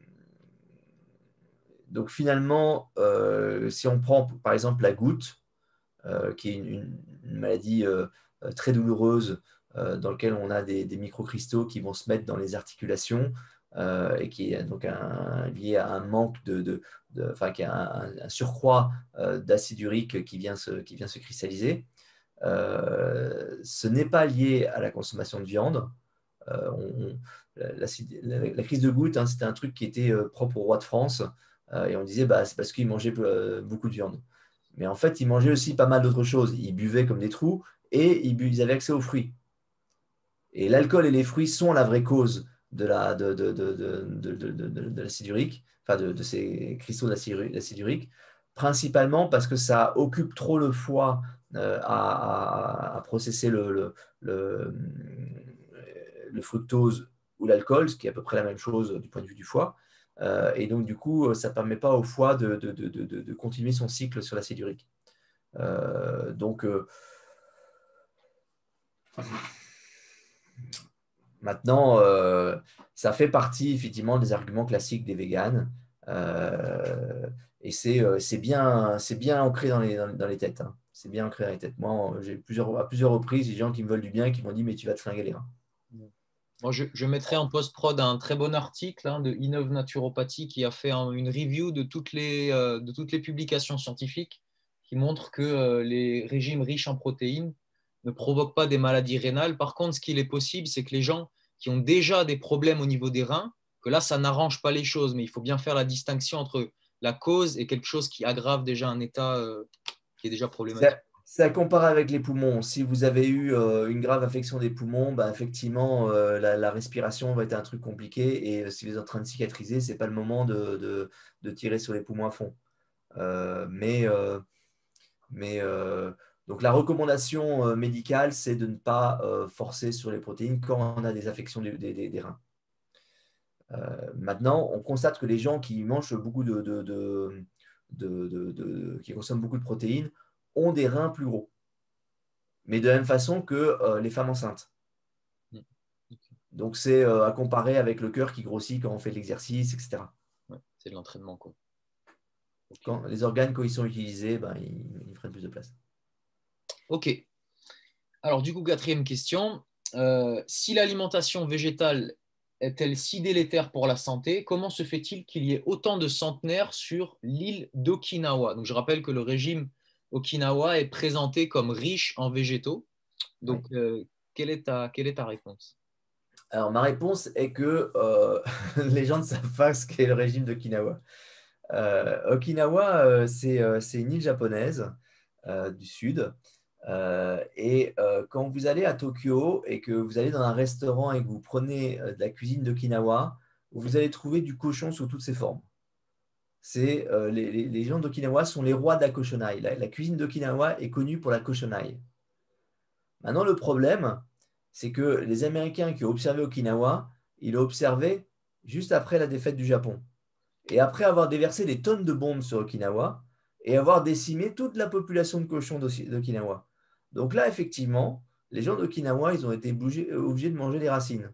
donc finalement, euh, si on prend par exemple la goutte, euh, qui est une, une maladie euh, très douloureuse euh, dans laquelle on a des, des microcristaux qui vont se mettre dans les articulations euh, et qui est donc un, lié à un manque de, de, de enfin qui a un, un surcroît euh, d'acide urique qui vient se, qui vient se cristalliser. Euh, ce n'est pas lié à la consommation de viande. Euh, on, la, la, la crise de goutte, hein, c'était un truc qui était euh, propre au roi de France euh, et on disait bah, c'est parce qu'il mangeait euh, beaucoup de viande. Mais en fait, ils mangeaient aussi pas mal d'autres choses. Ils buvaient comme des trous et ils, bu ils avaient accès aux fruits. Et l'alcool et les fruits sont la vraie cause de la, de, de, de, de, de, de, de l'acide urique, enfin de, de ces cristaux d'acide urique, principalement parce que ça occupe trop le foie euh, à, à, à processer le, le, le, le fructose ou l'alcool, ce qui est à peu près la même chose du point de vue du foie. Euh, et donc, du coup, ça ne permet pas au foie de, de, de, de, de continuer son cycle sur l'acide urique. Euh, donc, euh, maintenant, euh, ça fait partie effectivement des arguments classiques des véganes. Euh, et c'est euh, bien, bien ancré dans les, dans, dans les têtes. Hein. C'est bien ancré dans les têtes. Moi, j'ai plusieurs, à plusieurs reprises des gens qui me veulent du bien et qui m'ont dit mais tu vas te flinguer les reins. Moi, je, je mettrai en post-prod un très bon article hein, de Innov Naturopathie qui a fait un, une review de toutes, les, euh, de toutes les publications scientifiques qui montrent que euh, les régimes riches en protéines ne provoquent pas des maladies rénales. Par contre, ce qu'il est possible, c'est que les gens qui ont déjà des problèmes au niveau des reins, que là, ça n'arrange pas les choses, mais il faut bien faire la distinction entre la cause et quelque chose qui aggrave déjà un état euh, qui est déjà problématique. C'est à comparer avec les poumons. Si vous avez eu euh, une grave affection des poumons, bah, effectivement, euh, la, la respiration va être un truc compliqué. Et euh, si vous êtes en train de cicatriser, ce n'est pas le moment de, de, de tirer sur les poumons à fond. Euh, mais euh, mais euh, donc la recommandation euh, médicale, c'est de ne pas euh, forcer sur les protéines quand on a des affections des, des, des reins. Euh, maintenant, on constate que les gens qui mangent beaucoup de, de, de, de, de, de qui consomment beaucoup de protéines ont des reins plus gros, mais de la même façon que euh, les femmes enceintes. Donc, c'est euh, à comparer avec le cœur qui grossit quand on fait de l'exercice, et cetera. Ouais, c'est de l'entraînement, quoi. Quand, les organes, quand ils sont utilisés, ben, ils, ils prennent plus de place. Ok. Alors, du coup, quatrième question. Euh, si l'alimentation végétale est-elle si délétère pour la santé? Comment se fait-il qu'il y ait autant de centenaires sur l'île d'Okinawa? Donc, je rappelle que le régime Okinawa est présenté comme riche en végétaux. Donc, Oui. euh, quelle est ta, quelle est ta réponse? Alors, ma réponse est que euh, les gens ne savent pas ce qu'est le régime d'Okinawa. Euh, Okinawa, euh, c'est euh, c'est une île japonaise euh, du sud. Euh, et euh, quand vous allez à Tokyo et que vous allez dans un restaurant et que vous prenez euh, de la cuisine d'Okinawa, vous allez trouver du cochon sous toutes ses formes. C'est, euh, les, les- les gens d'Okinawa sont les rois de la cochonaille. La, la cuisine d'Okinawa est connue pour la cochonaille. Maintenant, le problème, c'est que les Américains qui ont observé Okinawa, ils l'ont observé juste après la défaite du Japon. Et après avoir déversé des tonnes de bombes sur Okinawa et avoir décimé toute la population de cochons d'Okinawa. Donc là, effectivement, les gens d'Okinawa, ils ont été obligés, obligés de manger des racines.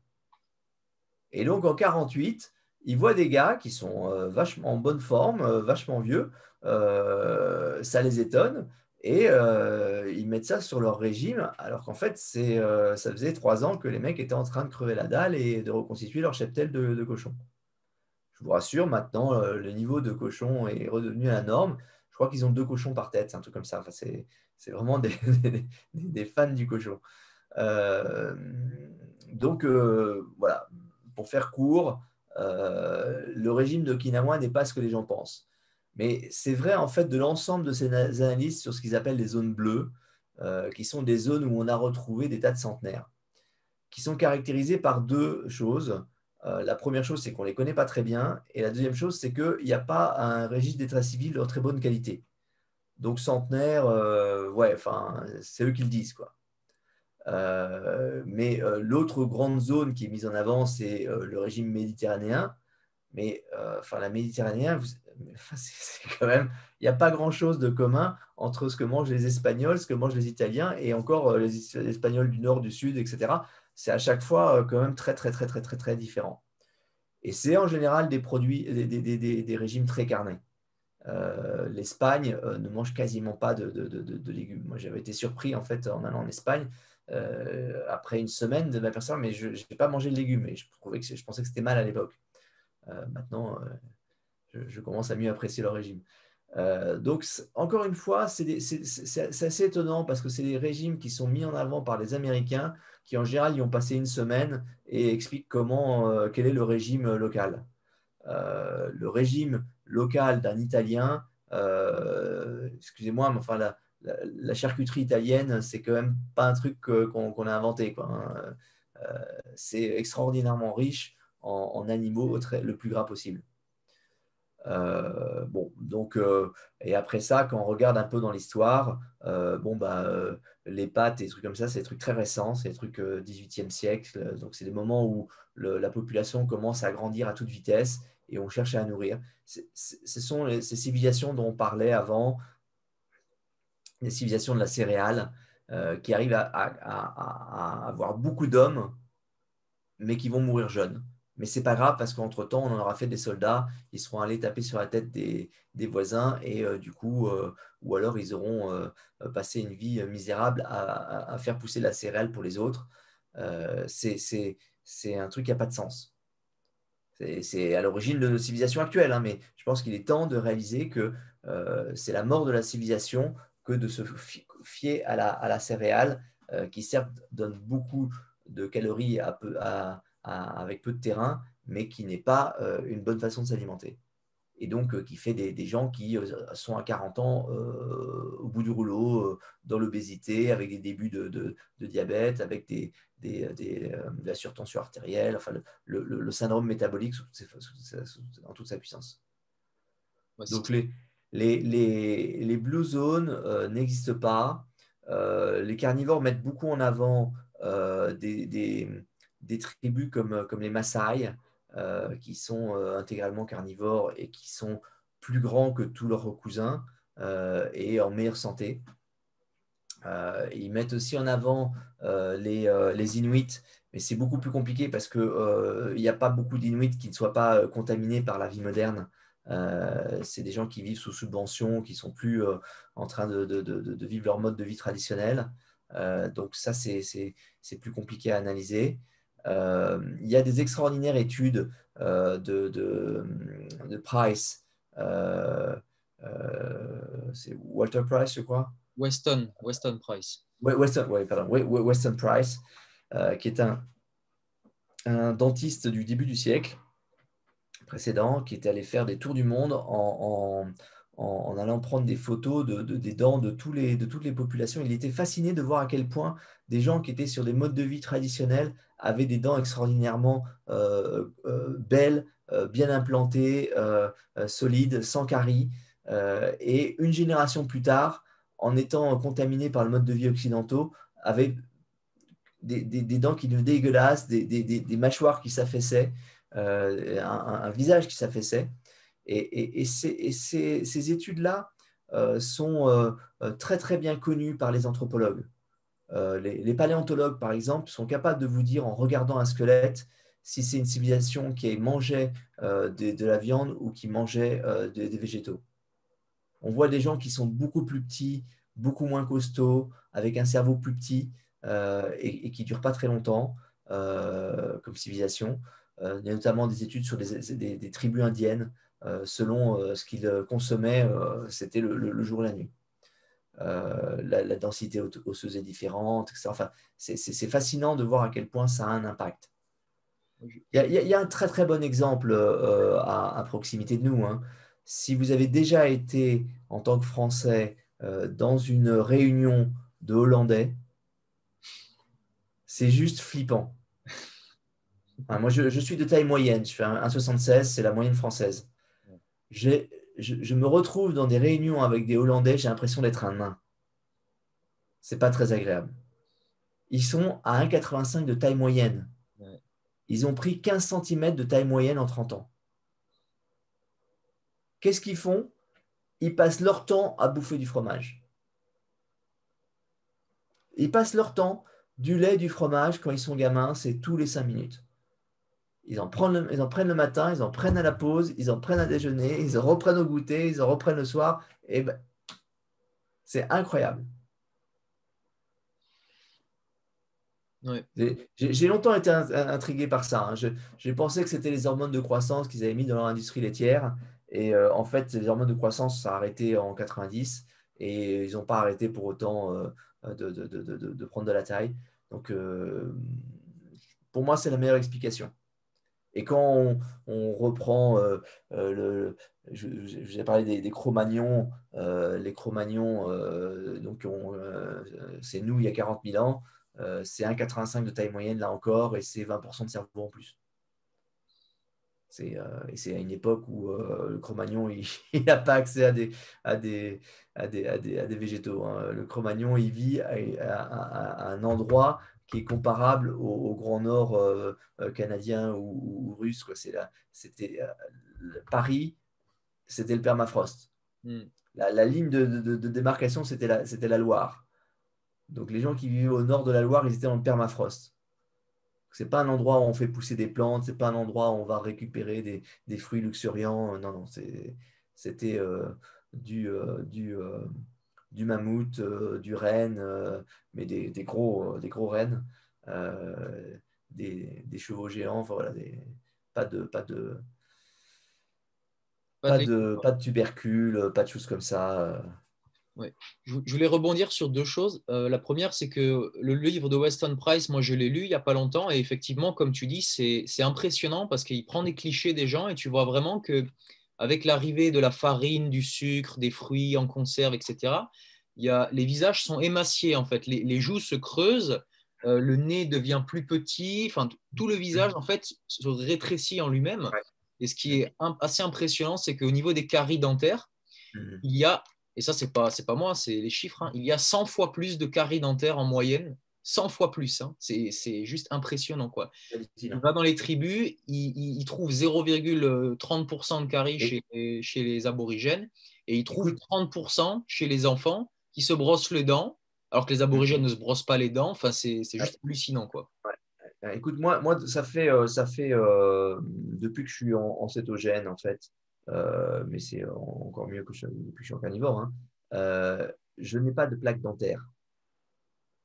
Et donc en quarante-huit, ils voient des gars qui sont euh, vachement en bonne forme, euh, vachement vieux, euh, ça les étonne, et euh, ils mettent ça sur leur régime, alors qu'en fait, c'est, euh, ça faisait trois ans que les mecs étaient en train de crever la dalle et de reconstituer leur cheptel de, de cochons. Je vous rassure, maintenant, euh, le niveau de cochon est redevenu à la norme. Je crois qu'ils ont deux cochons par tête, c'est un truc comme ça. Enfin, c'est, c'est vraiment des, des, des fans du cochon. Euh, donc, euh, voilà, pour faire court, euh, le régime d'Okinawa n'est pas ce que les gens pensent. Mais c'est vrai, en fait, de l'ensemble de ces analyses sur ce qu'ils appellent les zones bleues, euh, qui sont des zones où on a retrouvé des tas de centenaires, qui sont caractérisées par deux choses. Euh, la première chose, c'est qu'on ne les connaît pas très bien. Et la deuxième chose, c'est qu'il n'y a pas un registre d'état civil de très bonne qualité. Donc, centenaire, euh, ouais, enfin, c'est eux qui le disent, quoi. Euh, mais euh, l'autre grande zone qui est mise en avant, c'est euh, le régime méditerranéen. Mais euh, enfin, la Méditerranée, vous, enfin, c'est, c'est quand même, il n'y a pas grand-chose de commun entre ce que mangent les Espagnols, ce que mangent les Italiens, et encore euh, les, les Espagnols du Nord, du Sud, et cetera. C'est à chaque fois euh, quand même très, très, très, très, très, très différent. Et c'est en général des produits, des, des, des, des régimes très carnés. Euh, L'Espagne euh, ne mange quasiment pas de, de, de, de légumes. Moi, j'avais été surpris en fait en allant en Espagne euh, après une semaine de ma personne, mais je n'ai pas mangé de légumes. Et je, trouvais que, je pensais que c'était mal à l'époque. Euh, maintenant, euh, je, je commence à mieux apprécier leur régime. Euh, donc, encore une fois, c'est, c'est, c'est, c'est assez étonnant parce que c'est des régimes qui sont mis en avant par les Américains qui, en général, y ont passé une semaine et expliquent comment, euh, quel est le régime local. Euh, le régime local d'un Italien, euh, excusez-moi, mais enfin, la, la, la, charcuterie italienne, c'est quand même pas un truc qu'on, qu'on a inventé, quoi, hein. Euh, c'est extraordinairement riche en, en animaux très, le plus gras possible. Euh, bon, donc, euh, et après ça, quand on regarde un peu dans l'histoire, euh, bon, bah, euh, les pâtes et des trucs comme ça, c'est des trucs très récents, c'est des trucs euh, dix-huitième siècle, donc c'est des moments où le, la population commence à grandir à toute vitesse et on cherche à nourrir. C'est, c'est, ce sont les, ces civilisations dont on parlait avant, les civilisations de la céréale, euh, qui arrivent à, à, à, à avoir beaucoup d'hommes, mais qui vont mourir jeunes. Mais c'est pas grave parce qu'entre-temps, on en aura fait des soldats, ils seront allés taper sur la tête des, des voisins et euh, du coup, euh, ou alors ils auront euh, passé une vie misérable à, à, à faire pousser la céréale pour les autres. Euh, c'est, c'est, c'est un truc qui n'a pas de sens. C'est, c'est à l'origine de nos civilisations actuelles, hein, mais je pense qu'il est temps de réaliser que euh, c'est la mort de la civilisation que de se fier à la, à la céréale euh, qui certes donne beaucoup de calories à peu, à, à, avec peu de terrain, mais qui n'est pas euh, une bonne façon de s'alimenter. Et donc euh, qui fait des, des gens qui euh, sont à quarante ans euh, au bout du rouleau, euh, dans l'obésité, avec des débuts de, de, de diabète, avec des, des, des, euh, de la surtension artérielle, enfin le, le, le syndrome métabolique sous, sous, sous, sous, en toute sa puissance. Ouais, donc les, les, les, les blue zones euh, n'existent pas. Euh, les carnivores mettent beaucoup en avant euh, des, des, des tribus comme, comme les Maasai, euh, qui sont euh, intégralement carnivores et qui sont plus grands que tous leurs cousins euh, et en meilleure santé. Euh, ils mettent aussi en avant euh, les, euh, les Inuits, mais c'est beaucoup plus compliqué parce qu'il euh, n'y a pas beaucoup d'Inuits qui ne soient pas euh, contaminés par la vie moderne. Euh, c'est des gens qui vivent sous subvention, qui ne sont plus euh, en train de, de, de, de vivre leur mode de vie traditionnel. Euh, donc ça, c'est, c'est, c'est plus compliqué à analyser. Euh, il y a des extraordinaires études euh, de, de, de Price. Euh, euh, c'est Walter Price, je crois. Weston, Weston Price. Weston, ouais, pardon, Weston Price, euh, qui est un, un dentiste du début du siècle précédent, qui était allé faire des tours du monde en, en, en, en allant prendre des photos de, de, des dents de, tous les, de toutes les populations. Il était fasciné de voir à quel point des gens qui étaient sur des modes de vie traditionnels avaient des dents extraordinairement euh, euh, belles, euh, bien implantées, euh, euh, solides, sans caries. Euh, et une génération plus tard, en étant contaminés par le mode de vie occidentaux, avaient des, des, des dents qui devenaient dégueulasses, des, des, des mâchoires qui s'affaissaient, euh, un, un, visage qui s'affaissait. Et, et, et, ces, et ces, ces études-là euh, sont euh, très très bien connues par les anthropologues. Euh, les, les paléontologues, par exemple, sont capables de vous dire en regardant un squelette si c'est une civilisation qui mangeait euh, de, de la viande ou qui mangeait euh, des, des végétaux. On voit des gens qui sont beaucoup plus petits, beaucoup moins costauds, avec un cerveau plus petit euh, et, et qui ne durent pas très longtemps euh, comme civilisation. Euh, il y a notamment des études sur des, des, des tribus indiennes. Euh, selon euh, ce qu'ils consommaient, euh, c'était le, le, le jour et la nuit. Euh, la, la densité osseuse est différente, et cetera. Enfin, c'est fascinant de voir à quel point ça a un impact. Il y a, il y a un très très bon exemple euh, à, à proximité de nous. Hein. Si vous avez déjà été en tant que Français euh, dans une réunion de Hollandais, c'est juste flippant. Hein, moi, je, je suis de taille moyenne, je fais un un soixante-seize, c'est la moyenne française. Je, je me retrouve dans des réunions avec des Hollandais, j'ai l'impression d'être un nain. C'est pas très agréable. Ils sont à un mètre quatre-vingt-cinq de taille moyenne. Ils ont pris quinze centimètres de taille moyenne en trente ans. Qu'est-ce qu'ils font? Ils passent leur temps à bouffer du fromage. Ils passent leur temps du lait, du fromage, quand ils sont gamins, c'est tous les cinq minutes. Ils en, prennent le, ils en prennent le matin, ils en prennent à la pause, ils en prennent à déjeuner, ils en reprennent au goûter, ils en reprennent le soir. Et ben, c'est incroyable. Ouais. J'ai longtemps été intrigué par ça. Hein. J'ai pensé que c'était les hormones de croissance qu'ils avaient mis dans leur industrie laitière. Et euh, en fait, les hormones de croissance, ça a arrêté en quatre-vingt-dix. Et ils n'ont pas arrêté pour autant euh, de, de, de, de, de prendre de la taille. Donc, euh, pour moi, c'est la meilleure explication. Et quand on, on reprend, euh, euh, le, je, je, je vous ai parlé des, des Cro-Magnons, euh, les Cro-Magnons, euh, donc euh, c'est nous il y a quarante mille ans. Euh, c'est un mètre quatre-vingt-cinq de taille moyenne, là encore, et c'est vingt pour cent de cerveau en plus. Euh, et c'est à une époque où euh, le Cro-Magnon, il n'a pas accès à des, à des, à des, à des, à des végétaux. Hein. Le Cro-Magnon, il vit à, à, à, à un endroit qui est comparable au, au Grand Nord euh, euh, canadien ou, ou russe. C'était euh, Paris, c'était le permafrost. Mm. La, la ligne de, de, de démarcation, c'était la, c'était la Loire. Donc, les gens qui vivaient au nord de la Loire, ils étaient dans le permafrost. Ce n'est pas un endroit où on fait pousser des plantes, ce n'est pas un endroit où on va récupérer des, des fruits luxuriants. Non, non, c'était euh, du, euh, du, euh, du mammouth, euh, du renne, euh, mais des, des, gros, euh, des gros rennes, euh, des, des chevaux géants, enfin voilà, des, pas de. Pas de Pas, pas, de, pas de tubercules, pas de choses comme ça. Ouais. Je voulais rebondir sur deux choses. Euh, la première, c'est que le livre de Weston Price, moi je l'ai lu il n'y a pas longtemps, et effectivement, comme tu dis, c'est impressionnant parce qu'il prend des clichés des gens et tu vois vraiment qu'avec l'arrivée de la farine, du sucre, des fruits en conserve, et cetera, il y a, les visages sont émaciés en fait, les, les joues se creusent, euh, le nez devient plus petit, enfin tout le visage en fait se rétrécit en lui-même. Et ce qui est assez impressionnant, c'est qu'au niveau des caries dentaires, il y a, et ça c'est pas, c'est pas moi, c'est les chiffres, hein, il y a cent fois plus de caries dentaires en moyenne, cent fois plus, hein, c'est juste impressionnant quoi. Il va dans les tribus, il, il, il trouve zéro virgule trente pour cent de caries chez, chez les aborigènes, et il trouve trente pour cent chez les enfants qui se brossent les dents, alors que les aborigènes ne se brossent pas les dents, enfin c'est juste ouais. hallucinant quoi. Ouais. Écoute, moi, moi ça fait, euh, ça fait euh, depuis que je suis en, en cétogène, en fait, euh, mais c'est encore mieux que je, depuis que je suis en carnivore, hein, euh, je n'ai pas de plaque dentaire.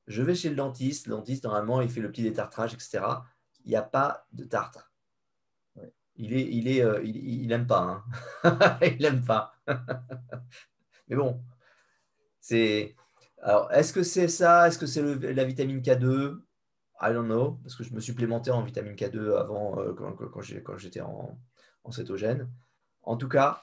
Je vais chez le dentiste. Le dentiste, normalement, il fait le petit détartrage, et cetera. Il n'y a pas de tartre. Ouais. Il est, il est, euh, il, il aime pas. Hein. Il aime pas. Mais bon, c'est. Alors, est-ce que c'est ça? Est-ce que c'est le- la vitamine K deux? I don't know, parce que je me supplémentais en vitamine K deux avant, euh, quand, quand, quand j'ai- quand j'étais en, en cétogène. En tout cas,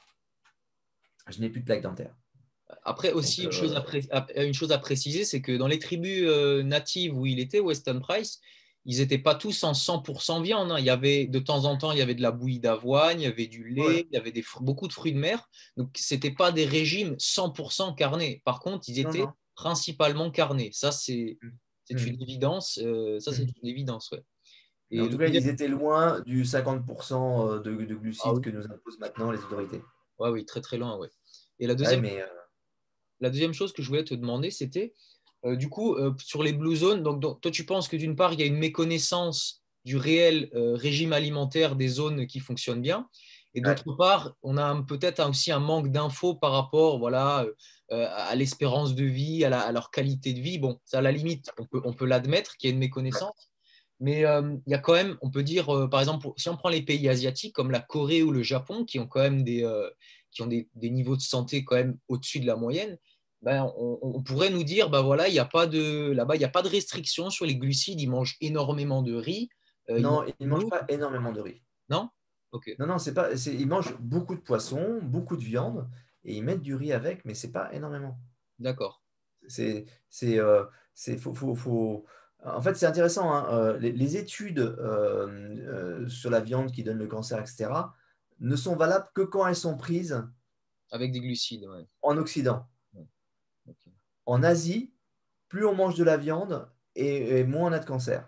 je n'ai plus de plaques dentaires. Après Donc, aussi, une chose euh, à, pré- à- une chose à préciser, c'est que dans les tribus euh, natives où il était, Weston Price, ils n'étaient pas tous en cent pour cent viande, hein. Il y avait, de temps en temps, il y avait de la bouillie d'avoine, il y avait du ouais. lait, il y avait des, fr- beaucoup de fruits de mer. Donc, ce n'était pas des régimes cent pour cent carnés. Par contre, ils Non, étaient non. principalement carnés. Ça, c'est c'est une Mm. évidence. euh, ça, c'est Mm. une évidence, ouais. Mais Et en le tout cas, deuxième- ils étaient loin du cinquante pour cent de, de ah glucides oui, que nous imposent maintenant les autorités. ouais, oui, très très loin, ouais. Et la Ouais, deuxième mais euh, La deuxième chose que je voulais te demander, c'était euh, du coup euh, sur les blue zones. Donc, donc, toi, tu penses que d'une part, il y a une méconnaissance du réel euh, régime alimentaire des zones qui fonctionnent bien, et ouais, d'autre part, on a peut-être aussi un manque d'infos par rapport, voilà, euh, à l'espérance de vie, à, la- à leur qualité de vie. Bon, ça, à la limite, on peut, on peut l'admettre qu'il y a une ouais, méconnaissance. Mais euh, il y a quand même, on peut dire, euh, par exemple, si on prend les pays asiatiques comme la Corée ou le Japon, qui ont quand même des, euh, qui ont des, des niveaux de santé quand même au-dessus de la moyenne, ben, on, on pourrait nous dire, ben voilà, il y a pas de, là-bas, il n'y a pas de restriction sur les glucides, ils mangent énormément de riz, euh, ils mangent non, ils ne du mangent mou, pas énormément de riz. non? Ok, Non, non, c'est pas. c'est- Ils mangent beaucoup de poissons, beaucoup de viande, et ils mettent du riz avec, mais c'est pas énormément. d'accord. C'est, c'est, euh, c'est, faut, faut- faut- En fait, c'est intéressant, hein, euh, les, les études euh, euh, sur la viande qui donne le cancer, et cetera, ne sont valables que quand elles sont prises Avec des glucides, ouais. en Occident. Ouais, ok. En Asie, plus on mange de la viande et, et moins on a de cancer.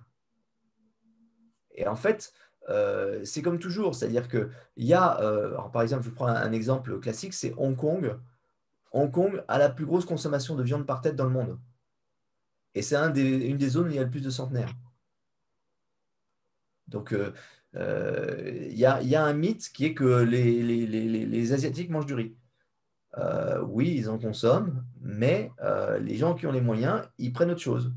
Et en fait, euh, c'est comme toujours, c'est-à-dire qu'il y a, euh, alors par exemple, je prends un, un exemple classique, c'est Hong Kong. Hong Kong a la plus grosse consommation de viande par tête dans le monde. Et c'est un des, une des zones où il y a le plus de centenaires. Donc, euh, euh, il y a, il y a un mythe qui est que les, les- les- les- les Asiatiques mangent du riz. Euh, oui, ils en consomment, mais euh, les gens qui ont les moyens, ils prennent autre chose.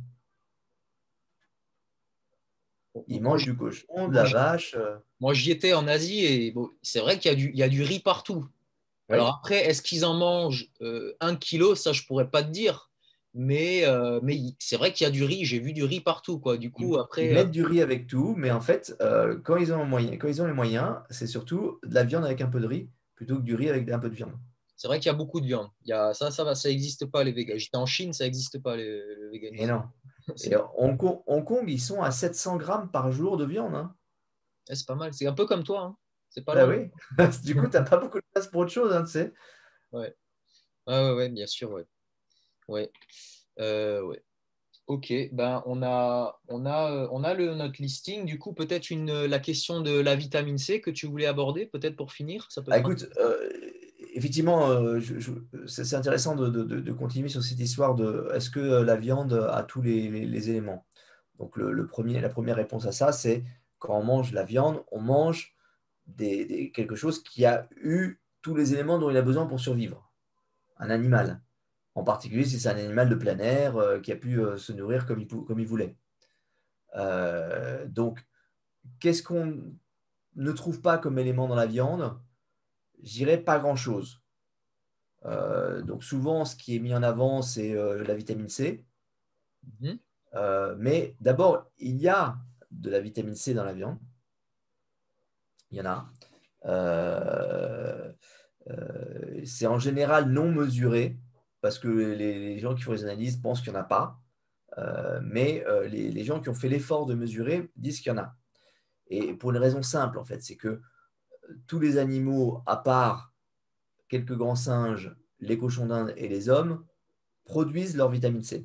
Ils Moi, mangent je- du cochon, de moi, la je- vache. euh, moi, j'y étais en Asie et bon, c'est vrai qu'il y a du, il y a du riz partout. Alors Oui, après, est-ce qu'ils en mangent euh, un kilo? Ça, je pourrais pas te dire. Mais, euh, mais il- c'est vrai qu'il y a du riz. J'ai vu du riz partout, quoi. Du ils, coup, ils après, euh, mettent du riz avec tout, mais en fait, euh, quand ils ont, le moyen- quand ils ont les moyens, c'est surtout de la viande avec un peu de riz plutôt que du riz avec un peu de viande. c'est vrai qu'il y a beaucoup de viande. Il y a, ça, ça va, ça n'existe pas les véganes. J'étais en Chine, ça n'existe pas les- le Et véganisme. non. C'est Et Hong Kong, Hong Kong, ils sont à sept cents grammes par jour de viande. Hein. ouais, c'est pas mal. C'est un peu comme toi, hein. C'est pas Bah loin. oui. Du coup, tu n'as pas beaucoup de place pour autre chose, hein, tu sais. Ouais. Ouais, ouais, ouais, bien sûr, ouais. Ouais. Euh, ouais. Ok, ben on a, on a, euh, on a le, notre listing. Du coup, peut-être une, la question de la vitamine C que tu voulais aborder, peut-être pour finir, ça peut Ah, être écoute, euh, effectivement, euh, je- je- c'est c'est intéressant de, de- de- de continuer sur cette histoire de est-ce que euh, la viande a tous les, les- les éléments? Donc, le, le premier, la première réponse à ça, c'est quand on mange de la viande, on mange des, des- quelque chose qui a eu tous les éléments dont il a besoin pour survivre. Un animal. En particulier si c'est un animal de plein air euh, qui a pu euh, se nourrir comme il, pou- comme il voulait. Euh, donc, qu'est-ce qu'on ne trouve pas comme élément dans la viande? Je dirais pas grand-chose. Euh, donc souvent, ce qui est mis en avant, c'est euh, la vitamine C. Mhm. Euh, mais d'abord, il y a de la vitamine C dans la viande. Il y en a. Euh, euh, c'est en général non mesuré parce que les, les gens qui font les analyses pensent qu'il n'y en a pas. Euh, mais euh, les, les gens qui ont fait l'effort de mesurer disent qu'il y en a. Et pour une raison simple, en fait, c'est que tous les animaux, à part quelques grands singes, les cochons d'Inde et les hommes, produisent leur vitamine C.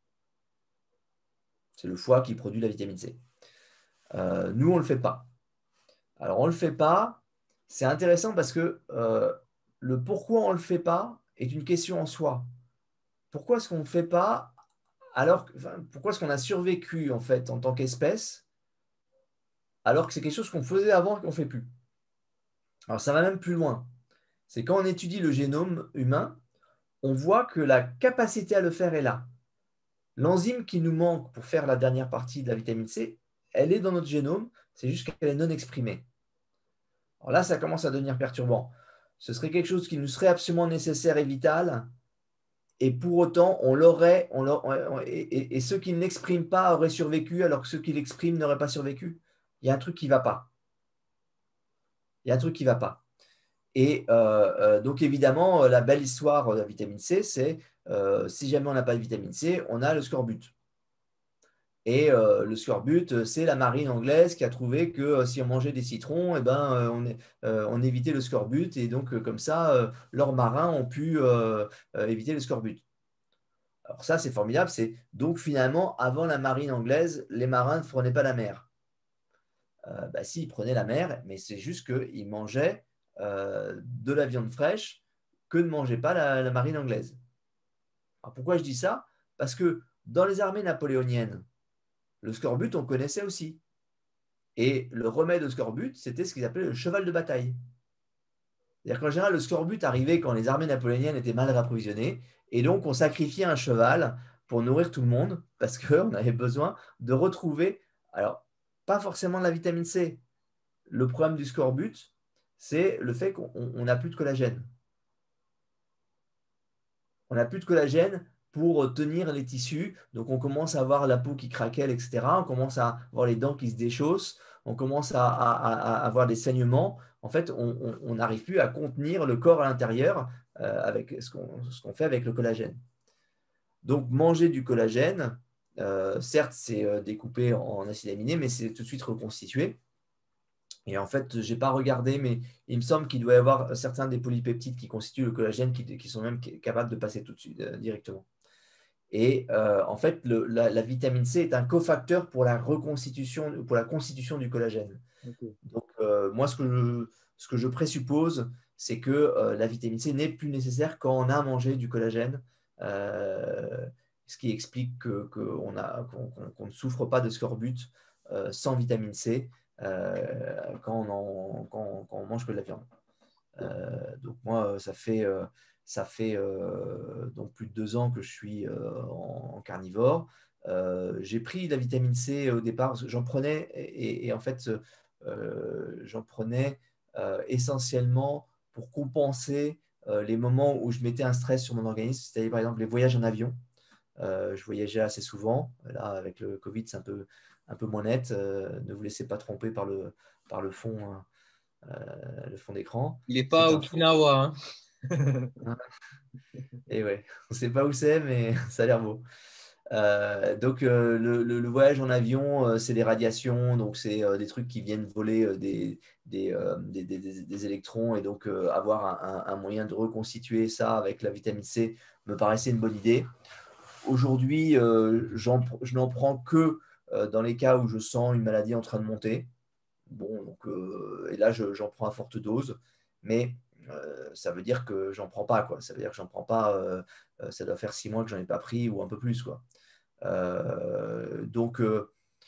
C'est le foie qui produit la vitamine C. Euh, nous, on ne le fait pas. Alors, on ne le fait pas. C'est intéressant parce que euh, le pourquoi on ne le fait pas est une question en soi. Pourquoi est-ce qu'on ne le fait pas alors que, enfin, pourquoi est-ce qu'on a survécu en fait en tant qu'espèce alors que c'est quelque chose qu'on faisait avant et qu'on ne fait plus? Alors, ça va même plus loin. C'est quand on étudie le génome humain, on voit que la capacité à le faire est là. L'enzyme qui nous manque pour faire la dernière partie de la vitamine C, elle est dans notre génome, c'est juste qu'elle est non exprimée. Alors là, ça commence à devenir perturbant. Ce serait quelque chose qui nous serait absolument nécessaire et vital, et pour autant, on l'aurait, on l'aurait, et, et, et ceux qui ne l'expriment pas auraient survécu, alors que ceux qui l'expriment n'auraient pas survécu. Il y a un truc qui ne va pas. Il y a un truc qui ne va pas. Et euh, euh, donc, évidemment, la belle histoire de la vitamine C, c'est euh, si jamais on n'a pas de vitamine C, on a le scorbut. Et euh, le scorbut, c'est la marine anglaise qui a trouvé que euh, si on mangeait des citrons, eh ben, euh, on, euh, on évitait le scorbut. Et donc, euh, comme ça, euh, leurs marins ont pu euh, euh, éviter le scorbut. Alors ça, c'est formidable. C'est donc finalement, avant la marine anglaise, les marins ne prenaient pas la mer. Euh, bah, si, ils prenaient la mer, mais c'est juste qu'ils mangeaient euh, de la viande fraîche que ne mangeait pas la, la marine anglaise. Alors pourquoi je dis ça? Parce que dans les armées napoléoniennes, le scorbut, on connaissait aussi. Et le remède au scorbut, c'était ce qu'ils appelaient le cheval de bataille. C'est-à-dire qu'en général, le scorbut arrivait quand les armées napoléoniennes étaient mal approvisionnées, et donc on sacrifiait un cheval pour nourrir tout le monde, parce qu'on avait besoin de retrouver, alors, pas forcément de la vitamine C. Le problème du scorbut, c'est le fait qu'on n'a plus de collagène. On n'a plus de collagène pour tenir les tissus, donc on commence à avoir la peau qui craquelle, et cetera. On commence à avoir les dents qui se déchaussent, on commence à, à, à avoir des saignements. En fait, on n'arrive plus à contenir le corps à l'intérieur euh, avec ce qu'on ce qu'on fait avec le collagène. Donc, manger du collagène, euh, certes, c'est euh, découpé en acides aminés, mais c'est tout de suite reconstitué. Et en fait, je n'ai pas regardé, mais il me semble qu'il doit y avoir certains des polypeptides qui constituent le collagène qui, qui sont même capables de passer tout de suite euh, directement. Et euh, en fait, le, la, la vitamine C est un cofacteur pour la reconstitution, pour la constitution du collagène. Okay. Donc, euh, moi, ce que, je, ce que je présuppose, c'est que euh, la vitamine C n'est plus nécessaire quand on a mangé du collagène, euh, ce qui explique qu'on qu'on qu'on, qu'on ne souffre pas de scorbut euh, sans vitamine C euh, quand, on en, quand, quand on mange que de la viande. Euh, donc, moi, ça fait... Euh, Ça fait euh, donc plus de deux ans que je suis euh, en, en carnivore. Euh, j'ai pris la vitamine C au départ parce que j'en prenais et, et en fait euh, j'en prenais euh, essentiellement pour compenser euh, les moments où je mettais un stress sur mon organisme, c'est-à-dire par exemple les voyages en avion. Euh, je voyageais assez souvent. Là, avec le Covid, c'est un peu, un peu moins net. Euh, ne vous laissez pas tromper par le, par le fond, euh, le fond d'écran. Il n'est pas à Okinawa. Hein. Et ouais, on ne sait pas où c'est, mais ça a l'air beau. Euh, donc, euh, le, le, le voyage en avion, euh, c'est des radiations, donc c'est euh, des trucs qui viennent voler euh, des, des, euh, des, des, des électrons. Et donc, euh, avoir un, un, un moyen de reconstituer ça avec la vitamine C me paraissait une bonne idée. Aujourd'hui, euh, je n'en prends que euh, dans les cas où je sens une maladie en train de monter. Bon, donc, euh, et là, j'en prends à forte dose. Mais Euh, ça veut dire que j'en prends pas, quoi. Ça veut dire que j'en prends pas. Euh, ça doit faire six mois que j'en ai pas pris ou un peu plus, quoi. Euh, donc, euh,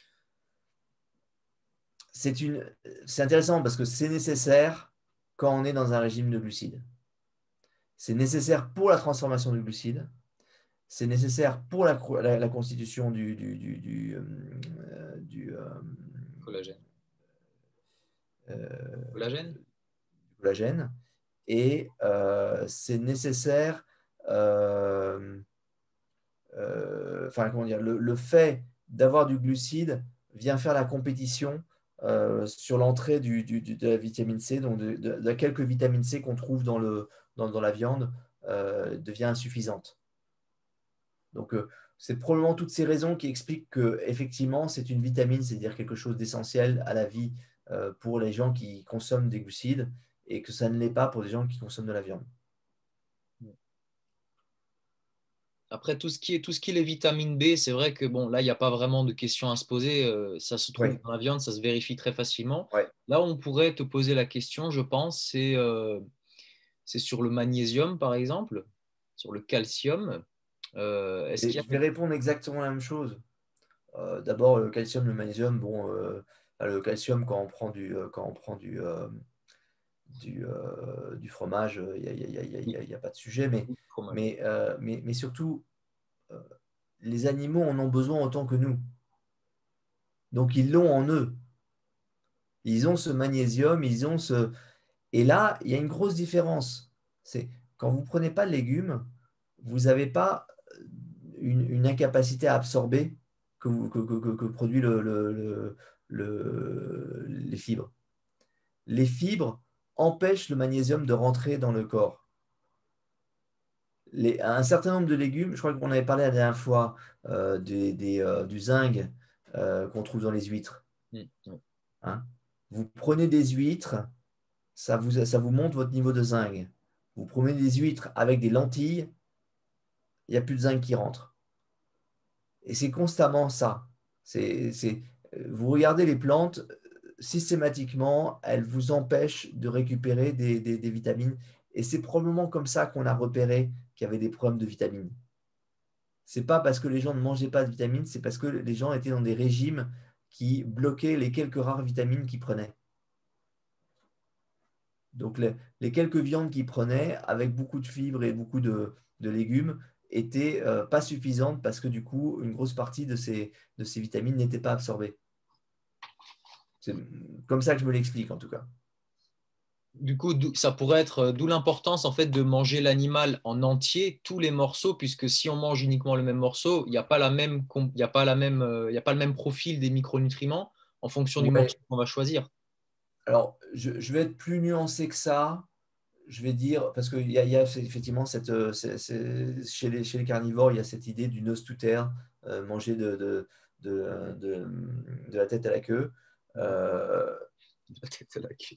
c'est une, c'est intéressant parce que c'est nécessaire quand on est dans un régime de glucides. C'est nécessaire pour la transformation du glucide. C'est nécessaire pour la, la, la constitution du, du, du, du, euh, du euh, collagène. Euh, collagène. Du collagène. Et euh, c'est nécessaire, euh, euh, enfin, comment dire, le, le fait d'avoir du glucide vient faire la compétition euh, sur l'entrée du, du, de la vitamine C, donc de, de, de quelques vitamines C qu'on trouve dans, le, dans, dans la viande, euh, devient insuffisante. Donc, euh, c'est probablement toutes ces raisons qui expliquent qu'effectivement, c'est une vitamine, c'est-à-dire quelque chose d'essentiel à la vie euh, pour les gens qui consomment des glucides, et que ça ne l'est pas pour les gens qui consomment de la viande. Après, tout ce qui est, tout ce qui est les vitamines B, c'est vrai que bon, là, il n'y a pas vraiment de questions à se poser. Euh, ça se trouve Oui. dans la viande, ça se vérifie très facilement. Ouais. Là, on pourrait te poser la question, je pense, c'est euh, c'est sur le magnésium, par exemple, sur le calcium. Euh, est-ce qu'il y a... Je vais répondre exactement la même chose. Euh, D'abord, le calcium, le magnésium. Bon, euh, le calcium, quand on prend du, quand on prend du, euh, du, euh, du fromage, il n'y a, y a, y a, y a, y a pas de sujet. Mais, mais, euh, mais, mais surtout, euh, les animaux en ont besoin autant que nous. Donc, ils l'ont en eux. Ils ont ce magnésium, ils ont ce… Et là, il y a une grosse différence. C'est quand vous ne prenez pas de légumes, vous n'avez pas une, une incapacité à absorber que, vous, que, que, que, que produit le, le, le, le, les fibres. Les fibres empêchent le magnésium de rentrer dans le corps. Les, un certain nombre de légumes, je crois qu'on avait parlé la dernière fois euh, des, des, euh, du zinc euh, qu'on trouve dans les huîtres. Mmh. Hein? Vous prenez des huîtres, ça vous, ça vous monte votre niveau de zinc. Vous prenez des huîtres avec des lentilles, il n'y a plus de zinc qui rentre. Et c'est constamment ça. C'est, c'est, vous regardez les plantes, systématiquement, elles vous empêchent de récupérer des, des, des vitamines. Et c'est probablement comme ça qu'on a repéré qu'il y avait des problèmes de vitamines. Ce n'est pas parce que les gens ne mangeaient pas de vitamines, c'est parce que les gens étaient dans des régimes qui bloquaient les quelques rares vitamines qu'ils prenaient. Donc les, les quelques viandes qu'ils prenaient, avec beaucoup de fibres et beaucoup de, de légumes, étaient euh, pas suffisantes parce que du coup, une grosse partie de ces, de ces vitamines n'était pas absorbée. C'est comme ça que je me l'explique en tout cas. Du coup, ça pourrait être d'où l'importance en fait de manger l'animal en entier, tous les morceaux, puisque si on mange uniquement le même morceau, il n'y a pas la même, il n'y a pas la même, il n'y a pas le même profil des micronutriments en fonction du Ouais. morceau qu'on va choisir. Alors, je, je vais être plus nuancé que ça. Je vais dire, parce qu'il y, y a effectivement cette, c'est, c'est, chez, les, chez les carnivores, il y a cette idée du nose to tail, euh, manger de, de, de, de, de la tête à la queue. Euh, de la tête à la queue.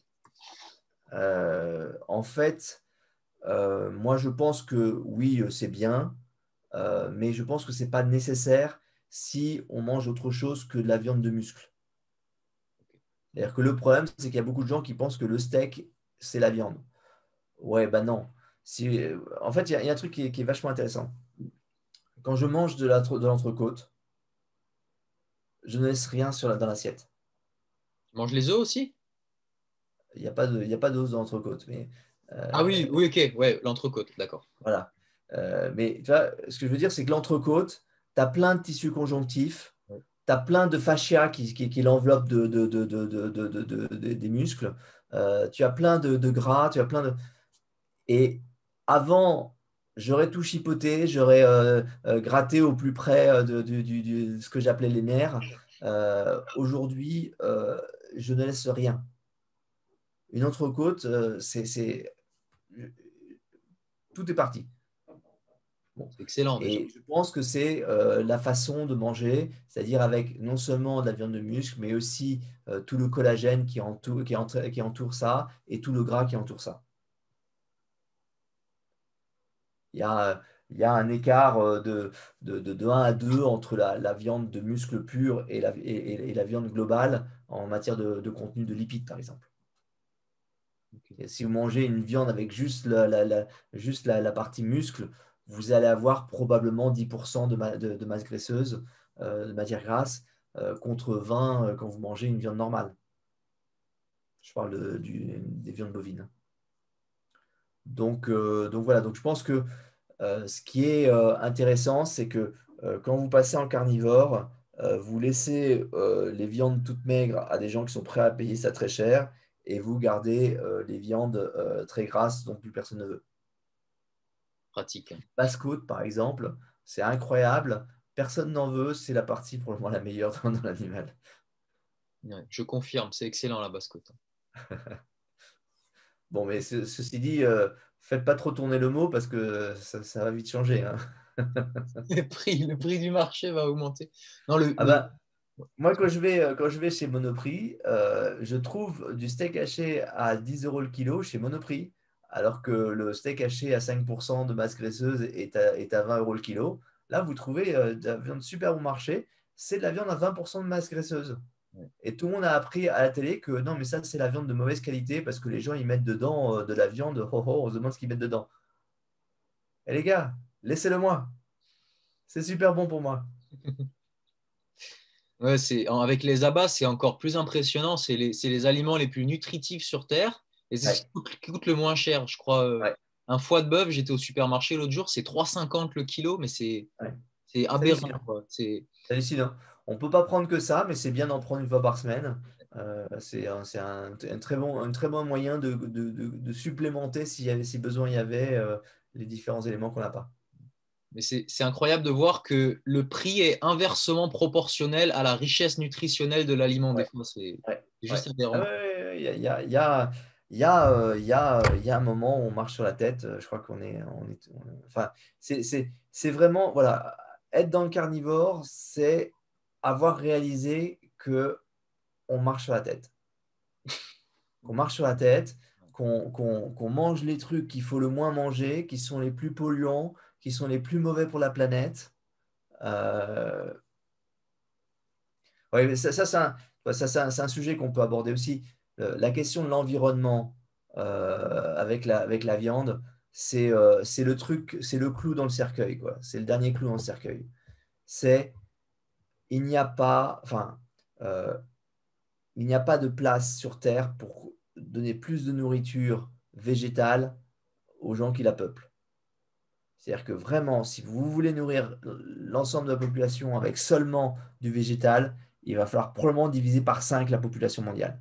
Euh, en fait, euh, moi je pense que oui, c'est bien, euh, mais je pense que ce n'est pas nécessaire si on mange autre chose que de la viande de muscle. C'est-à-dire que le problème, c'est qu'il y a beaucoup de gens qui pensent que le steak, c'est la viande. Ouais, ben non. Si, en fait, il y, a, il y a un truc qui est, qui est vachement intéressant. Quand je mange de, la, de l'entrecôte, je ne laisse rien sur la, dans l'assiette. Tu manges les os aussi? Il n'y a pas de, il y a pas d'os dans l'entrecôte. Mais, euh, ah oui, oui, ok, ouais, l'entrecôte, d'accord. Voilà. Euh, mais tu vois, ce que je veux dire, c'est que l'entrecôte, tu as plein de tissus conjonctifs, Ouais. tu as plein de fascia qui, qui, qui l'enveloppe de, de, de, de, de, de, de, de- des muscles, euh, tu as plein de, de gras, tu as plein de… Et avant, j'aurais tout chipoté, j'aurais euh, euh, gratté au plus près euh, de, de, de, de ce que j'appelais les nerfs. Euh, aujourd'hui, euh, je ne laisse rien. Une entrecôte, euh, c'est, c'est… tout est parti. Bon. C'est excellent déjà. Et je pense que c'est euh, la façon de manger, c'est-à-dire avec non seulement de la viande de muscle, mais aussi euh, tout le collagène qui entoure, qui, entoure, qui entoure ça et tout le gras qui entoure ça. Il y a, il y a un écart de, de, de, de un à deux entre la, la viande de muscle pur et la, et, et la viande globale en matière de, de contenu de lipides, par exemple. Okay. Et si vous mangez une viande avec juste la, la, la, juste la, la partie muscle, vous allez avoir probablement dix pour cent de, ma, de, de masse graisseuse, euh, de matière grasse, euh, contre vingt euh, quand vous mangez une viande normale. Je parle de, du, des viandes bovines. Donc, euh, donc voilà, donc je pense que euh, ce qui est euh, intéressant, c'est que euh, quand vous passez en carnivore, euh, vous laissez euh, les viandes toutes maigres à des gens qui sont prêts à payer ça très cher et vous gardez euh, les viandes euh, très grasses dont plus personne ne veut. Pratique. Basse-côte, par exemple, c'est incroyable. Personne n'en veut. C'est la partie probablement la meilleure dans, dans l'animal. Ouais, je confirme, c'est excellent la basse-côte. Bon, mais ce, ceci dit, euh, faites pas trop tourner le mot parce que ça, ça va vite changer. Hein. le, prix, le prix du marché va augmenter. Non, le, ah le... bah, moi, quand je vais, quand je vais chez Monoprix, euh, je trouve du steak haché à dix euros le kilo chez Monoprix, alors que le steak haché à cinq pour cent de masse graisseuse est à, est à vingt euros le kilo. Là, vous trouvez euh, de la viande super bon marché. C'est de la viande à vingt pour cent de masse graisseuse. Ouais. Et tout le monde a appris à la télé que non, mais ça, c'est la viande de mauvaise qualité parce que les gens, ils mettent dedans euh, de la viande. Oh, oh, on se demande ce qu'ils mettent dedans. Et les gars, laissez-le moi. C'est super bon pour moi. Ouais, c'est, avec les abats, c'est encore plus impressionnant. C'est les, c'est les aliments les plus nutritifs sur Terre et c'est ouais. ce qui coûte, qui coûte le moins cher. Je crois, euh, ouais. un foie de bœuf, j'étais au supermarché l'autre jour, c'est trois euros cinquante le kilo, mais c'est, ouais. C'est C'est aberrant, hallucinant. quoi. C'est... C'est hallucinant. On ne peut pas prendre que ça, mais c'est bien d'en prendre une fois par semaine. Euh, c'est un, c'est un, un très bon, un très bon moyen de, de, de, de supplémenter s'il y avait, si besoin il y avait euh, les différents éléments qu'on n'a pas. Mais c'est c'est incroyable de voir que le prix est inversement proportionnel à la richesse nutritionnelle de l'aliment. Des Ouais, fois, c'est ouais, c'est ouais. juste Ah aberrant. ouais, ouais, ouais, il y a, il y a, il y a, il y a, euh, il y a, euh, il y a un moment où on marche sur la tête. euh, Je crois qu'on est, on est, on- enfin, c'est, c'est, c'est vraiment, voilà, être dans le carnivore, c'est avoir réalisé que on marche sur la tête. Qu'on marche sur la tête, qu'on qu'on- qu'on mange les trucs qu'il faut le moins manger, qui sont les plus polluants, qui sont les plus mauvais pour la planète. Euh, ouais, mais ça, ça, c'est un, ça, c'est un- c'est un sujet qu'on peut aborder aussi. Euh, la question de l'environnement euh, avec la, avec la viande, c'est euh, c'est le truc, c'est le clou dans le cercueil, quoi. C'est le dernier clou dans le cercueil. C'est il n'y a pas, enfin, euh, il n'y a pas de place sur Terre pour donner plus de nourriture végétale aux gens qui la peuplent. C'est-à-dire que vraiment, si vous voulez nourrir l'ensemble de la population avec seulement du végétal, il va falloir probablement diviser par cinq la population mondiale.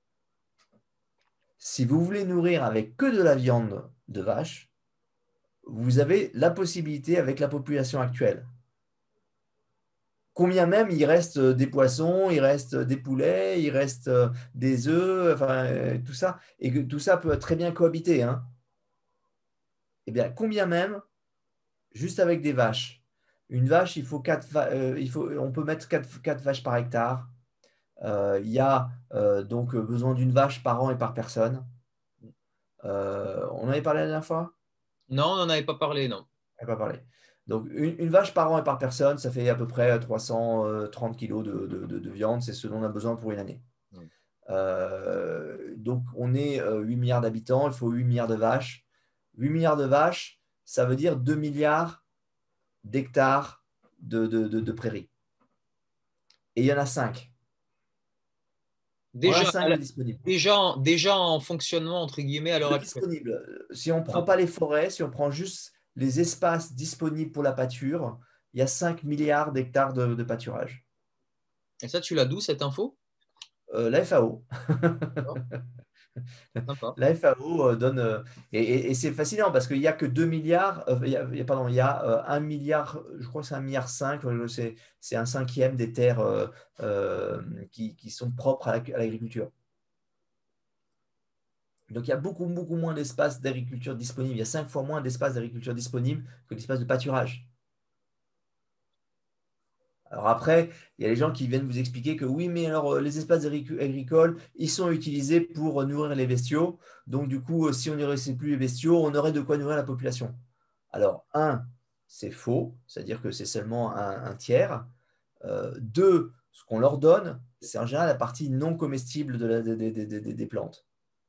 Si vous voulez nourrir avec que de la viande de vache, vous avez la possibilité avec la population actuelle. Combien même il reste des poissons, il reste des poulets, il reste des œufs, enfin euh, tout ça, et que tout ça peut très bien cohabiter. Hein. Eh bien, combien même, juste avec des vaches. Une vache, il faut quatre, euh, il faut, on peut mettre quatre, quatre vaches par hectare. Euh, il y a euh, donc besoin d'une vache par an et par personne. Euh, on en avait parlé la dernière fois? Non, on n'en avait pas parlé, non. On n'avait pas parlé. Donc, une, une vache par an et par personne, ça fait à peu près trois cent trente kilos de, de, de, de viande. C'est ce dont on a besoin pour une année. Mm. Euh, donc, on est euh, huit milliards d'habitants, il faut huit milliards de vaches. huit milliards de vaches, ça veut dire deux milliards d'hectares de, de, de, de prairies. Et il y en a cinq. On a Déjà, cinq de disponibles. déjà, en- déjà en fonctionnement, entre guillemets, à l'heure De actuelle. disponibles. Si on ne prend Ah. pas les forêts, si on prend juste les espaces disponibles pour la pâture, il y a cinq milliards d'hectares de, de pâturage. Et ça, tu l'as d'où, cette info? Euh, la F A O. D'accord. Sympa. La F A O euh, donne. euh, et et- et c'est fascinant parce qu'il n'y a que deux milliards. euh, il y a, il y a- pardon, il y a euh, un milliard, je crois que c'est un milliard cinq. euh, C'est c'est un cinquième des terres euh, euh, qui, qui sont propres à la- à l'agriculture. Donc, il y a beaucoup, beaucoup moins d'espace d'agriculture disponible. Il y a cinq fois moins d'espace d'agriculture disponible que d'espace de pâturage. Alors après, il y a les gens qui viennent vous expliquer que oui, mais alors euh, les espaces agricoles, ils sont utilisés pour euh, nourrir les bestiaux. Donc du coup, euh, si on ne nourrissait plus les bestiaux, on aurait de quoi nourrir la population. Alors, un, c'est faux, c'est-à-dire que c'est seulement un, un tiers. Euh, deux, ce qu'on leur donne, c'est en général la partie non comestible de la- des- des- des- des- des plantes.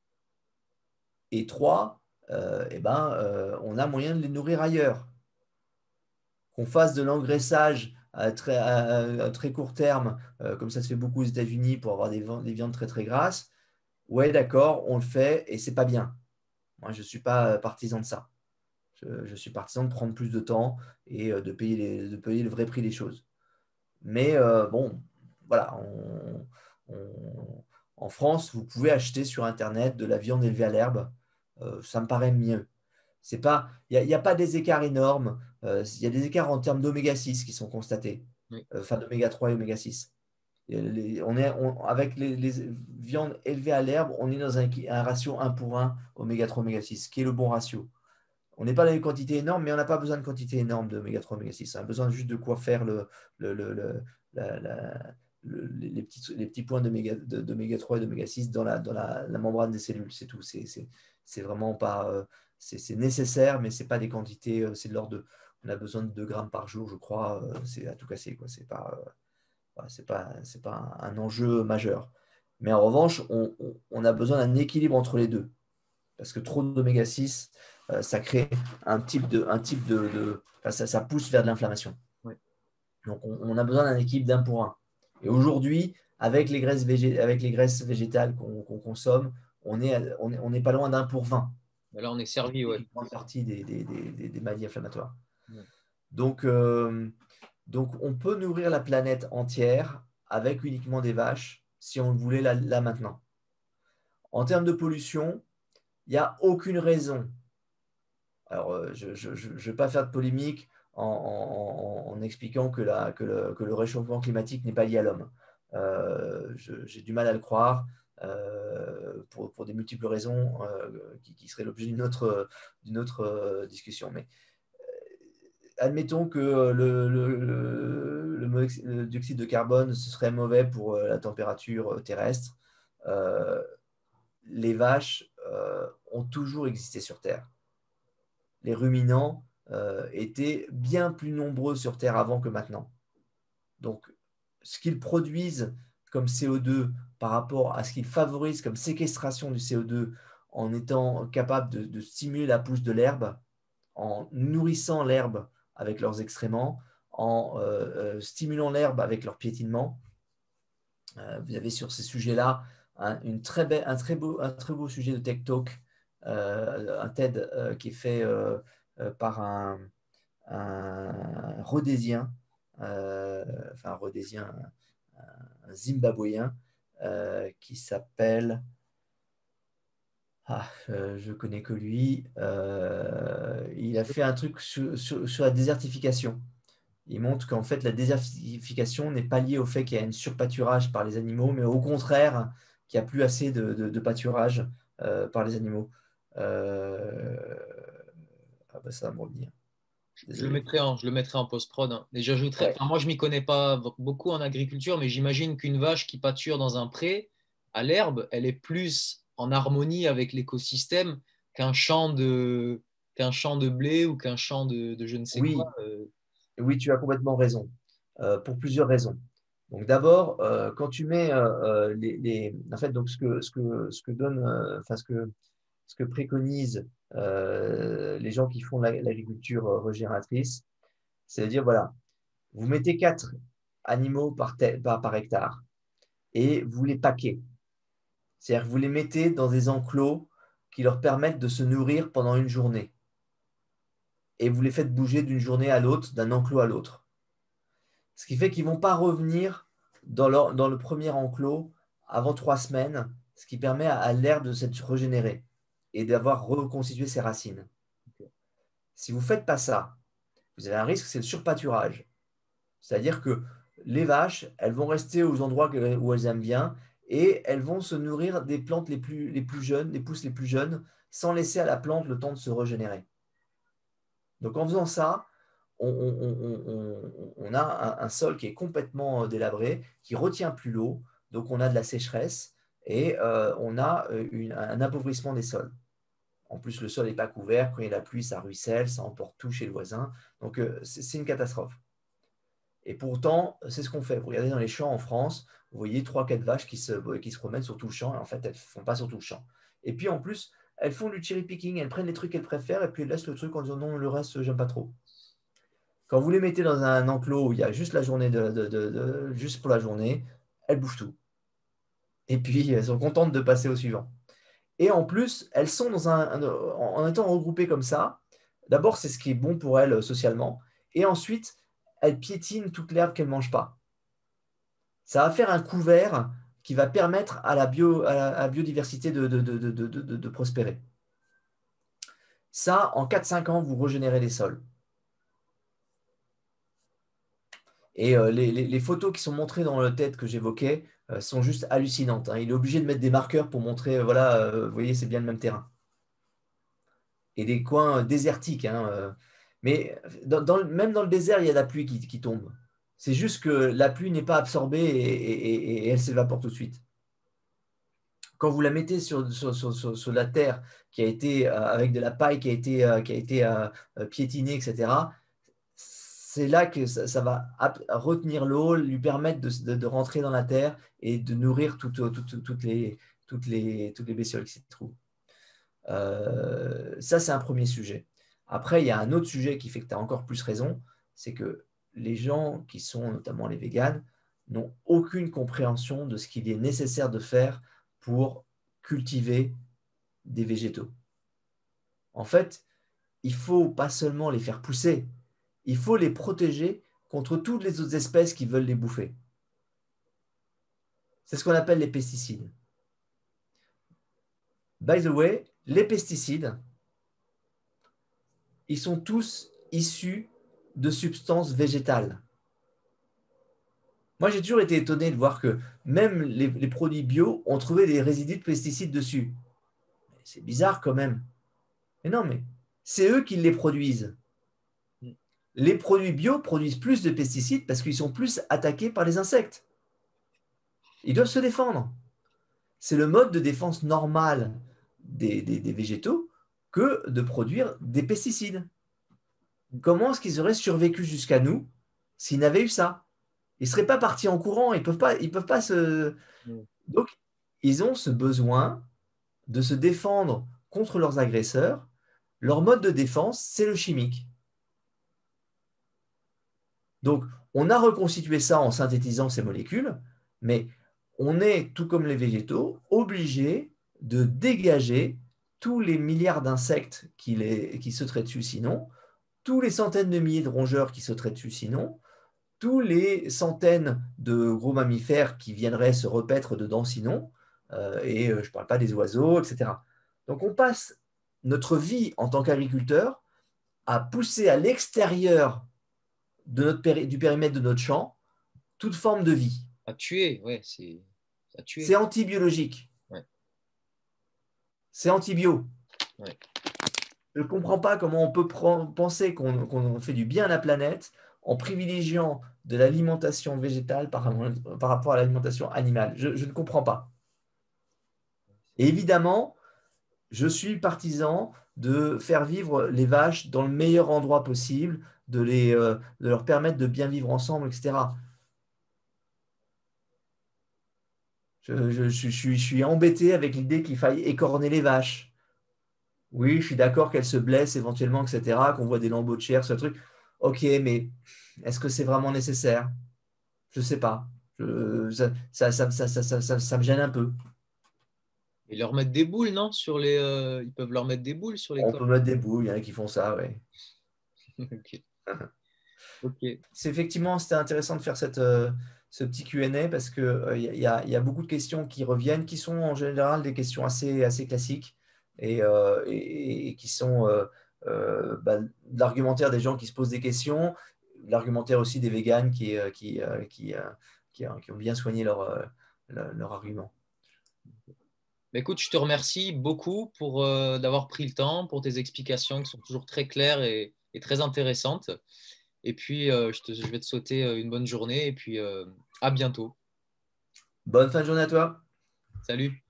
Et trois, euh, eh ben, euh, on a moyen de les nourrir ailleurs. Qu'on fasse de l'engraissage à très, à- à très court terme, euh, comme ça se fait beaucoup aux États-Unis pour avoir des, vi- des viandes très très grasses, ouais, d'accord, on le fait et c'est pas bien. Moi, je ne suis pas partisan de ça. Je, je suis partisan de prendre plus de temps et euh, de payer, les- de payer le vrai prix des choses. Mais euh, bon, voilà, on- on- en France, vous pouvez acheter sur Internet de la viande élevée à l'herbe. Euh, ça me paraît mieux. C'est pas, il n'y a, y a pas des écarts énormes. Euh, Il y a des écarts en termes d'oméga six qui sont constatés, Oui. euh, enfin d'oméga trois et oméga six. Et les- on est, on- avec les, les viandes élevées à l'herbe, on est dans un, un ratio un pour un oméga trois, oméga six, qui est le bon ratio. On n'est pas dans une quantité énorme, mais on n'a pas besoin de quantité énorme d'oméga trois, oméga six. On a besoin juste de quoi faire le, le, le- le- la- la- le- les, petits, les petits points d'oméga de, d'oméga trois et d'oméga six dans, la, dans la, la membrane des cellules, c'est tout. C'est, c'est, c'est vraiment pas. euh, c'est, c'est nécessaire, mais c'est pas des quantités. euh, C'est de l'ordre de. On a besoin de deux grammes par jour, je crois. euh, C'est à tout casser, quoi. C'est pas, euh, voilà, c'est pas, c'est pas un, un enjeu majeur. Mais en revanche, on, on- on a besoin d'un équilibre entre les deux. Parce que trop d'oméga six, euh, ça crée un type de. Un type de, de- enfin, ça, ça pousse vers de l'inflammation. Ouais. Donc, on, on a besoin d'un équilibre d'un pour un. Et aujourd'hui, avec les graisses, végé- avec les graisses végétales qu'on qu'on consomme, on est, à- on est, on est pas loin d'un pour vingt. Ben là, on est servi, ouais. Une grande partie des, des, des, des- des maladies inflammatoires. Ouais. Donc, euh, Donc, on peut nourrir la planète entière avec uniquement des vaches si on le voulait là, là maintenant. En termes de pollution, il n'y a aucune raison. Alors, euh, je ne vais pas faire de polémique en, en, en expliquant que, la, que, le, que le réchauffement climatique n'est pas lié à l'homme. Euh, J'ai du mal à le croire euh, pour, pour des multiples raisons euh, qui, qui seraient l'objet d'une autre, d'une autre euh, discussion. Mais admettons que le, le, le, le, dioxyde de carbone, ce serait mauvais pour la température terrestre. Euh, les vaches euh, ont toujours existé sur Terre. Les ruminants euh, étaient bien plus nombreux sur Terre avant que maintenant. Donc, ce qu'ils produisent comme C O deux par rapport à ce qu'ils favorisent comme séquestration du C O deux en étant capables de, de stimuler la pousse de l'herbe, en nourrissant l'herbe avec leurs excréments, en euh, euh, stimulant l'herbe avec leur piétinement. Euh, vous avez sur ces sujets-là un, une très belle, un, très beau, un très beau sujet de Tech Talk, euh, un TED euh, qui est fait euh, euh, par un, un Rhodésien, euh, enfin un Rhodésien, un, un Zimbabwéen, euh, qui s'appelle... Ah, euh, je connais que lui. Euh, il a fait un truc sur, sur, sur la désertification. Il montre qu'en fait, la désertification n'est pas liée au fait qu'il y a un surpâturage par les animaux, mais au contraire, qu'il n'y a plus assez de, de, de pâturage euh, par les animaux. Euh... Ah bah ça va me revenir. Je le Désolé. mettrai en, je le mettrai en post-prod, hein. Et j'ajouterai, Ouais. enfin, moi, je m'y connais pas beaucoup en agriculture, mais j'imagine qu'une vache qui pâture dans un pré à l'herbe, elle est plus en harmonie avec l'écosystème qu'un champ de, qu'un champ de blé ou qu'un champ de, de je ne sais quoi. Oui, euh. oui, tu as complètement raison, euh, pour plusieurs raisons. Donc d'abord, euh, quand tu mets euh, euh, les, les- en fait, donc ce que, ce que, ce que donne, euh, enfin ce que, ce que préconisent euh, les gens qui font la- l'agriculture euh, régénératrice, c'est-à-dire voilà, vous mettez quatre animaux par, te- par, par hectare et vous les paquez. C'est-à-dire que vous les mettez dans des enclos qui leur permettent de se nourrir pendant une journée. Et vous les faites bouger d'une journée à l'autre, d'un enclos à l'autre. Ce qui fait qu'ils ne vont pas revenir dans, leur, dans le premier enclos avant trois semaines, ce qui permet à, à l'herbe de s'être régénérée et d'avoir reconstitué ses racines. Si vous ne faites pas ça, vous avez un risque, c'est le surpâturage. C'est-à-dire que les vaches, elles vont rester aux endroits où elles aiment bien et elles vont se nourrir des plantes les plus, les plus jeunes, des pousses les plus jeunes, sans laisser à la plante le temps de se régénérer. Donc en faisant ça, on, on, on, on a un, un sol qui est complètement délabré, qui retient plus l'eau, donc on a de la sécheresse et euh, on a une, un appauvrissement des sols. En plus, le sol n'est pas couvert, quand il y a la pluie, ça ruisselle, ça emporte tout chez le voisin. Donc euh, c'est une catastrophe. Et pourtant, c'est ce qu'on fait. Vous regardez dans les champs en France, vous voyez trois quatre vaches qui se, qui se promènent sur tout le champ, et en fait, elles ne font pas sur tout le champ. Et puis en plus, elles font du cherry picking, elles prennent les trucs qu'elles préfèrent, et puis elles laissent le truc en disant non, le reste, j'aime pas trop. Quand vous les mettez dans un enclos où il y a juste la journée de, de, de, de juste pour la journée, elles bouffent tout. Et puis, elles sont contentes de passer au suivant. Et en plus, elles sont dans un, un en étant regroupées comme ça, d'abord, c'est ce qui est bon pour elles socialement, et ensuite, elles piétinent toute l'herbe qu'elles ne mangent pas. Ça va faire un couvert qui va permettre à la, bio, à la, à la biodiversité de, de, de, de, de, de prospérer. Ça, en quatre cinq ans, vous régénérez les sols. Et euh, les, les, les photos qui sont montrées dans le TED que j'évoquais euh, sont juste hallucinantes, hein. Il est obligé de mettre des marqueurs pour montrer, euh, voilà, euh, vous voyez, c'est bien le même terrain. Et des coins euh, désertiques, hein, euh. Mais dans, dans, même dans le désert, il y a de la pluie qui, qui tombe. C'est juste que la pluie n'est pas absorbée et, et, et, et elle s'évapore tout de suite. Quand vous la mettez sur, sur, sur, sur, sur la terre qui a été, euh, avec de la paille qui a été, euh, qui a été euh, piétinée, et cetera, c'est là que ça, ça va retenir l'eau, lui permettre de, de, de rentrer dans la terre et de nourrir toutes, toutes, toutes, les, toutes, les, toutes les bestioles qui s'y trouvent. Euh, ça, c'est un premier sujet. Après, il y a un autre sujet qui fait que tu as encore plus raison, c'est que les gens qui sont notamment les véganes n'ont aucune compréhension de ce qu'il est nécessaire de faire pour cultiver des végétaux. En fait, il ne faut pas seulement les faire pousser, il faut les protéger contre toutes les autres espèces qui veulent les bouffer. C'est ce qu'on appelle les pesticides. By the way, les pesticides, ils sont tous issus de substances végétales. Moi, j'ai toujours été étonné de voir que même les, les produits bio ont trouvé des résidus de pesticides dessus. C'est bizarre quand même. Mais non, mais c'est eux qui les produisent. Les produits bio produisent plus de pesticides parce qu'ils sont plus attaqués par les insectes. Ils doivent se défendre. C'est le mode de défense normal des, des, des végétaux que de produire des pesticides. Comment est-ce qu'ils auraient survécu jusqu'à nous s'ils n'avaient eu ça? Ils ne seraient pas partis en courant. Ils ne peuvent pas, ils peuvent pas se... Donc, ils ont ce besoin de se défendre contre leurs agresseurs. Leur mode de défense, c'est le chimique. Donc, on a reconstitué ça en synthétisant ces molécules, mais on est, tout comme les végétaux, obligé de dégager tous les milliards d'insectes qui, les, qui sauteraient dessus sinon, tous les centaines de milliers de rongeurs qui sauteraient dessus sinon, tous les centaines de gros mammifères qui viendraient se repaître dedans sinon, euh, et euh, je ne parle pas des oiseaux, et cetera. Donc, on passe notre vie en tant qu'agriculteur à pousser à l'extérieur de notre péri- du périmètre de notre champ toute forme de vie. À tuer, ouais, c'est à tuer. C'est antibiologique. Ouais. C'est antibio. Ouais. Je ne comprends pas comment on peut prendre, penser qu'on qu'on fait du bien à la planète en privilégiant de l'alimentation végétale par, par rapport à l'alimentation animale. Je, je ne comprends pas. Et évidemment, je suis partisan de faire vivre les vaches dans le meilleur endroit possible, de, les, euh, de leur permettre de bien vivre ensemble, et cetera. Je, je, je, suis, je suis embêté avec l'idée qu'il faille écorner les vaches. Oui, je suis d'accord qu'elles se blessent éventuellement, et cetera, qu'on voit des lambeaux de chair, ce truc. Ok, mais est-ce que c'est vraiment nécessaire? Je ne sais pas. Je, ça, ça, ça, ça, ça, ça, ça, ça me gêne un peu. Et leur mettre des boules, non? Sur les, euh, ils peuvent leur mettre des boules sur les On corps. peut mettre des boules, il y en a qui font ça, oui. Ok. Ok. C'est effectivement, c'était intéressant de faire cette, euh, ce petit Q and A parce qu'il euh, y, y, a, y a beaucoup de questions qui reviennent, qui sont en général des questions assez, assez classiques et, euh, et, et qui sont euh, euh, bah, de l'argumentaire des gens qui se posent des questions, l'argumentaire aussi des véganes qui, euh, qui, euh, qui, euh, qui, euh, qui ont bien soigné leur, euh, leur, leur argument. Bah, écoute, je te remercie beaucoup pour euh, d'avoir pris le temps, pour tes explications qui sont toujours très claires et, et très intéressantes. Et puis, euh, je, te, je vais te souhaiter une bonne journée et puis euh, à bientôt. Bonne fin de journée à toi. Salut.